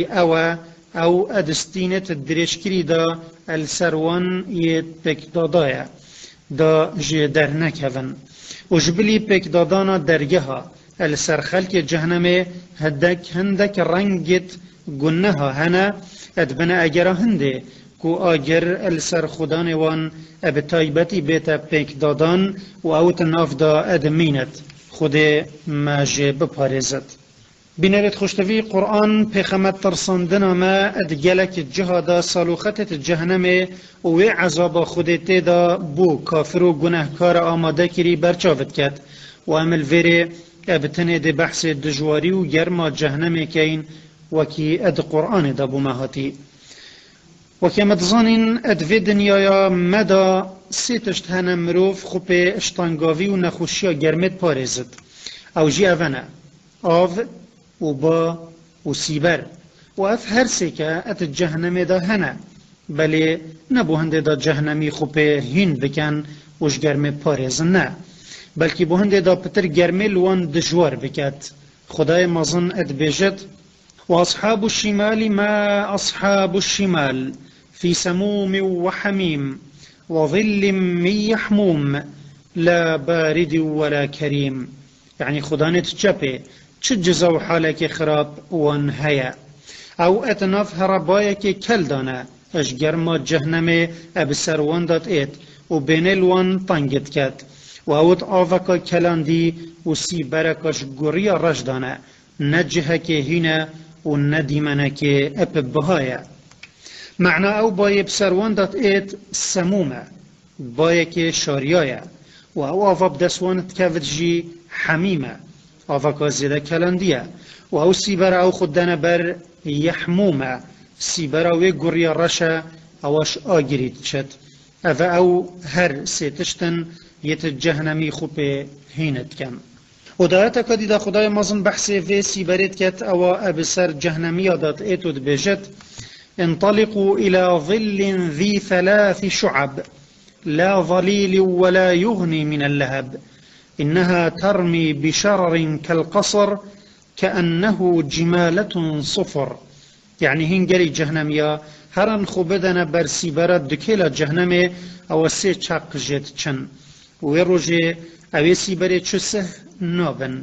أو أدستينة الدريشكري دا السروان يتبكدادايا دا جدر نكفن وجبلي بكدادانا درجها السرخلك جهنم هندك رنجت قنها هنا ادبنا اجرا هندي کو آگر السر خدان وان اب تایبتی بیتا پیک دادان و اوت ناف دا ادمینت خود ماجه بپارزد. بنابت خوشتوی قرآن پیخمت ترساندنا ما ادگلک جهادا سالوختت جهنم و عذاب خودت دا بو کافر و گناهکار آماده کری برچاوت کد و عمل ویره ابتنه ده بحث دجواری و گرما جهنم کین وکی اد قرآن دا بو مهاتی وکی مدزانین اد وی دنیایا مدا سیتشت هنه مروف خوب اشتانگاوی و نخوشیا گرمت پارزد او جی اوانه آو و با و سیبر و اف هر سیکه ات جهنم دا هنه بله نبو هنده دا جهنمی خوب هین بکن وش گرم پارز نه بلکه بو هنده دا پتر گرمی لوان دجوار بکد. خدای مازن اد بیجد و اصحاب الشمال ما اصحاب الشمال في سموم وحميم وظل من يحموم لا بارد ولا كريم. يعني خدانت جبه چه جزاو حالك خراب وان هيا او اتناف هربايك كلدانا اش گرما جهنم ابسر وان دات ايت و بين الوان طنگت كد و اوت آوكا كلاندي و سي بركاش گوريا رجدانا نجهك هنا و نديمنك اب بهايا. معنى او باي بسر وان دات ايت سمومة بايك شاريايا و او آواب دسوان تكفت جي حميمة آوکا زیده کلندیه و او سیبر او خوددن بر یحمومه سیبر او گریا رشه اوش آگرید چد او هر سیتشتن یت جهنمی خوب هینت کن. و دایتا که دیده خدای مازن بحثی وی سیبرید کت او ابسر جهنمی داد ایتود بیجد انطلقوا الى ظل ذي 3 شعب لا ظليل ولا يغني من اللهب إنها ترمي بشرر كالقصر كأنه جمالة صفر. يعني هنجري جهنميا هران خوبدنا برسي برد دكيلا جهنمي أو سي چاق جد چن ويروجي أو سيبري چسه نابن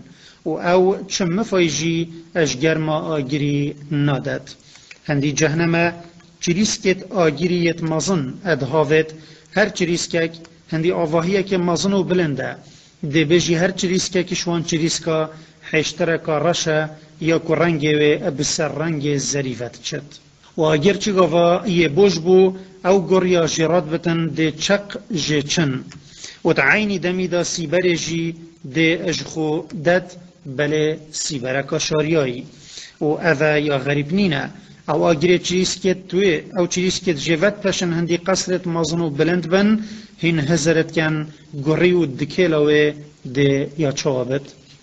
او چم فايجي أشجر ما آگري نادت. هندي جهنم چريسكت آگريت مزن ادهاوت هر چريسكك هندي آواهيه که مزن و بلنده ده بجی هر چریسکه کشوان چریسکا حشترکا رشه یا که رنگی و بسر رنگ زریفت چد. و اگر چی گفا یه بوش بو او گریا جراد بتن ده چق جه چن و تعینی دمی دا سیبر جی ده اجخو دد بله سیبرکا شاریایی و اوه یا غریب نینه او اگر چریسکت توی او چریسکت جوت پشن هندی قصرت مازنو بلند بن هین هزرت کن گری و دکیلوه ده یا چوابت.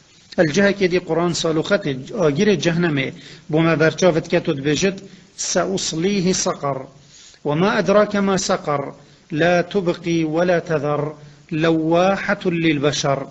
الجهه که دی قرآن سالوخت آگیر جهنمه بوما برچاوت کتود بجد سأصليه سقر وما أدراك ما سقر لا تبقي ولا تذر لواحة للبشر.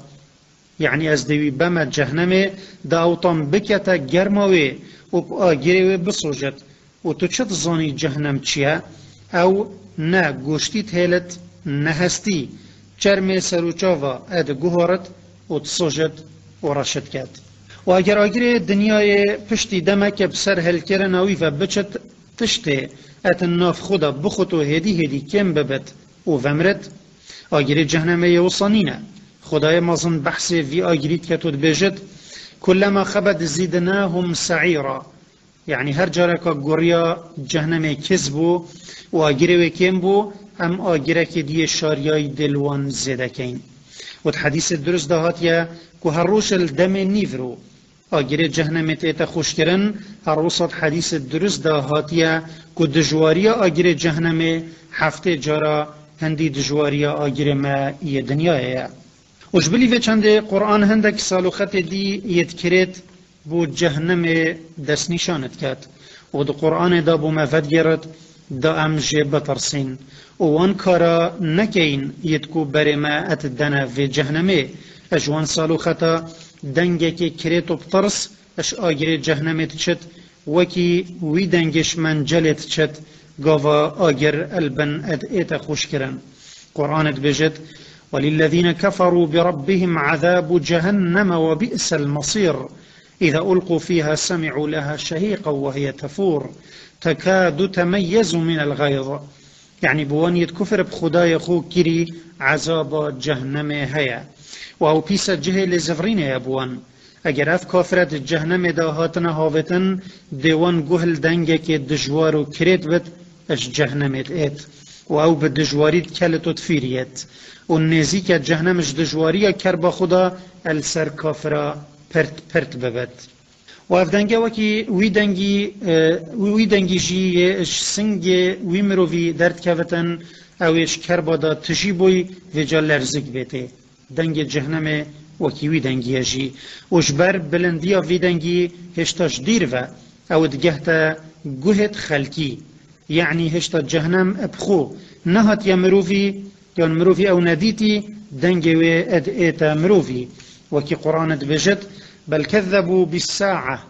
يعني أزدوي بما جهنمه دا أوطان بكتا جرموه و آگیره بسوجت و تو چت زانی جهنم چیه او نه گوشتی تهلت نه هستی چرم سروچاوا اد گوهارت و تسوجت و رشد کرد. و اگر آگیره دنیای پشتی دمک بسر هل کرناوی و بچت تشته ات ناف خدا بخوتو هدی کم ببت و ومرت آگیره جهنم یوصانینه. خدای مازن بحث وی آگیریت کتود بجد كلما خبت زدناهم سعيرا. يعني هر جاركا قريا جهنم كذبو وآجره وكيمبو ام آجره كدي شارياي دلوان زدكين. والحديث الدرس دهاتيا كو هروش الدم نيفرو آجره جهنم تيتا خوشكرن هروسات حديث الدرس دهاتيا كو دجواريا آجره جهنم هفته جارا هندي دجواريا آجره ما يدنيايا. وجبلي في چند قرآن هندك سالوخت دي يتكريت بو جهنم دست نشانت كات و دو قرآن دا بو مفد گرد دا امجه بترسين وان كارا نكين يتكو برما اتدنا في جهنمه اجوان سالوختا دنگه كي كريتو بترس اش آگره جهنمه تشت وكي وي دنگش من جلت تشت قاوا آگر البن اد ايتا خوش کرن. قرآن بجد وللذين كفروا بربهم عذاب جهنم وبئس المصير إذا ألقوا فيها سمعوا لها شهيقا وهي تفور تكاد تميز من الغيظ. يعني بوان يتكفر بخداي خو كري عذاب جهنم هيا وهو بيسا جهه لزفرين يا بوان اگر اف كافرت جهنم دا هاتنا هاوتن ديوان گوهل دنگه که دجوارو کريت بد اش جهنمت ايت وهو بدجواريت كالتو تفيريت والنزيك جهنمش دجواريه كربا خدا السر كافرا پرت ببد و دنگه وکی وی دنگی جی اش سنگ وی مروی درد کوتن اوش کربا دا تجی بوی و جا لرزگ بیته دنگ جهنم وکی وی دنگی جی وش بر بلندیا وی دنگی هشتاش دیر و او دگهتا گوهت خلکی يعني هشتا جهنم ابخو نهت يا مروفي يان مروفي او نديتي دنجوي اد ايتا مروفي وكي قرآن بجد بل كذبوا بالساعة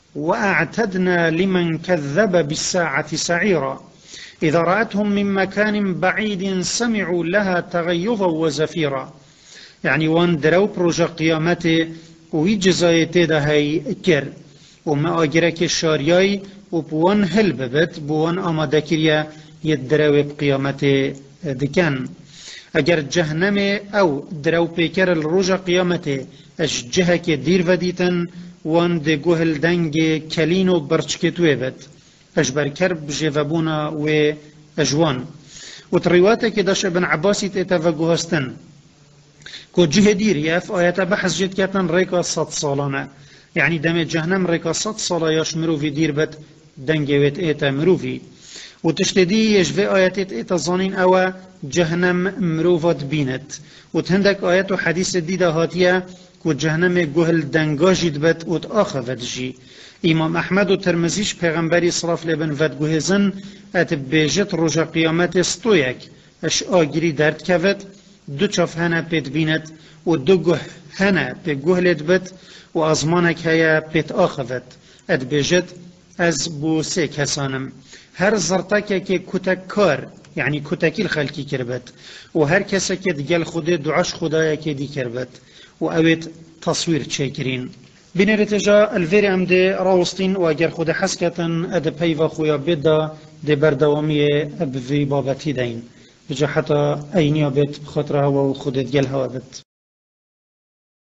وأعتدنا لمن كذب بالساعة سعيرا إذا رأتهم من مكان بعيد سمعوا لها تغيظا وزفيرا. يعني وان درو بروجا قيامته ويجزايته ده هاي كر وما أجرك الشارياي وبوان هل ببت بوان آماده كريا يدرو بقيامته دكان. اگر جهنم او درو پیکر الروج قیامته اش جهه که دیر ودیتن وان ده گوهل دنگ کلین و برچکتوه بد اش برکرب جوابونا و اجوان و تریواته که داش ابن عباسی تیتا و گوهستن که جهه دیر یاف آیتا بحث جد کتن ریکا 100 سالانه يعني دم جهنم ریکا 100 ساله یاش مروفی دیر بد دنگ ویت ایتا مروفی وتشتدي يجفي آيات اتظانين او جهنم مروفات بينت وتهندك آيات وحديث ديدا هاتيا كو جهنم جهل دنگاجيد بت وتآخفت جي. امام احمد و ترمزيش پیغمبری صراف لبن ود گوهزن ات بيجت رجا قيامت استويك اش آگيري درد كفت دو چاف هنه پت بينت و دو گوه هنه پی گوهلت بت و ازمانك هيا پت آخفت ات بيجت از بو سه کسانم هر زرتاكه که کتک کار يعني كتاكي الخلقي كربت وهر كسا که دگل خوده دعاش خدايا که دي كربت و اويت تصوير تشاكرين بنرتجا الفيري امده راوستين و اگر خود حسكتن اد پيوا خويا بدا دي بردوامي ابوي بابتي دين بجا حتى اينيا بيت بخاطرها و خود دگل هوا بت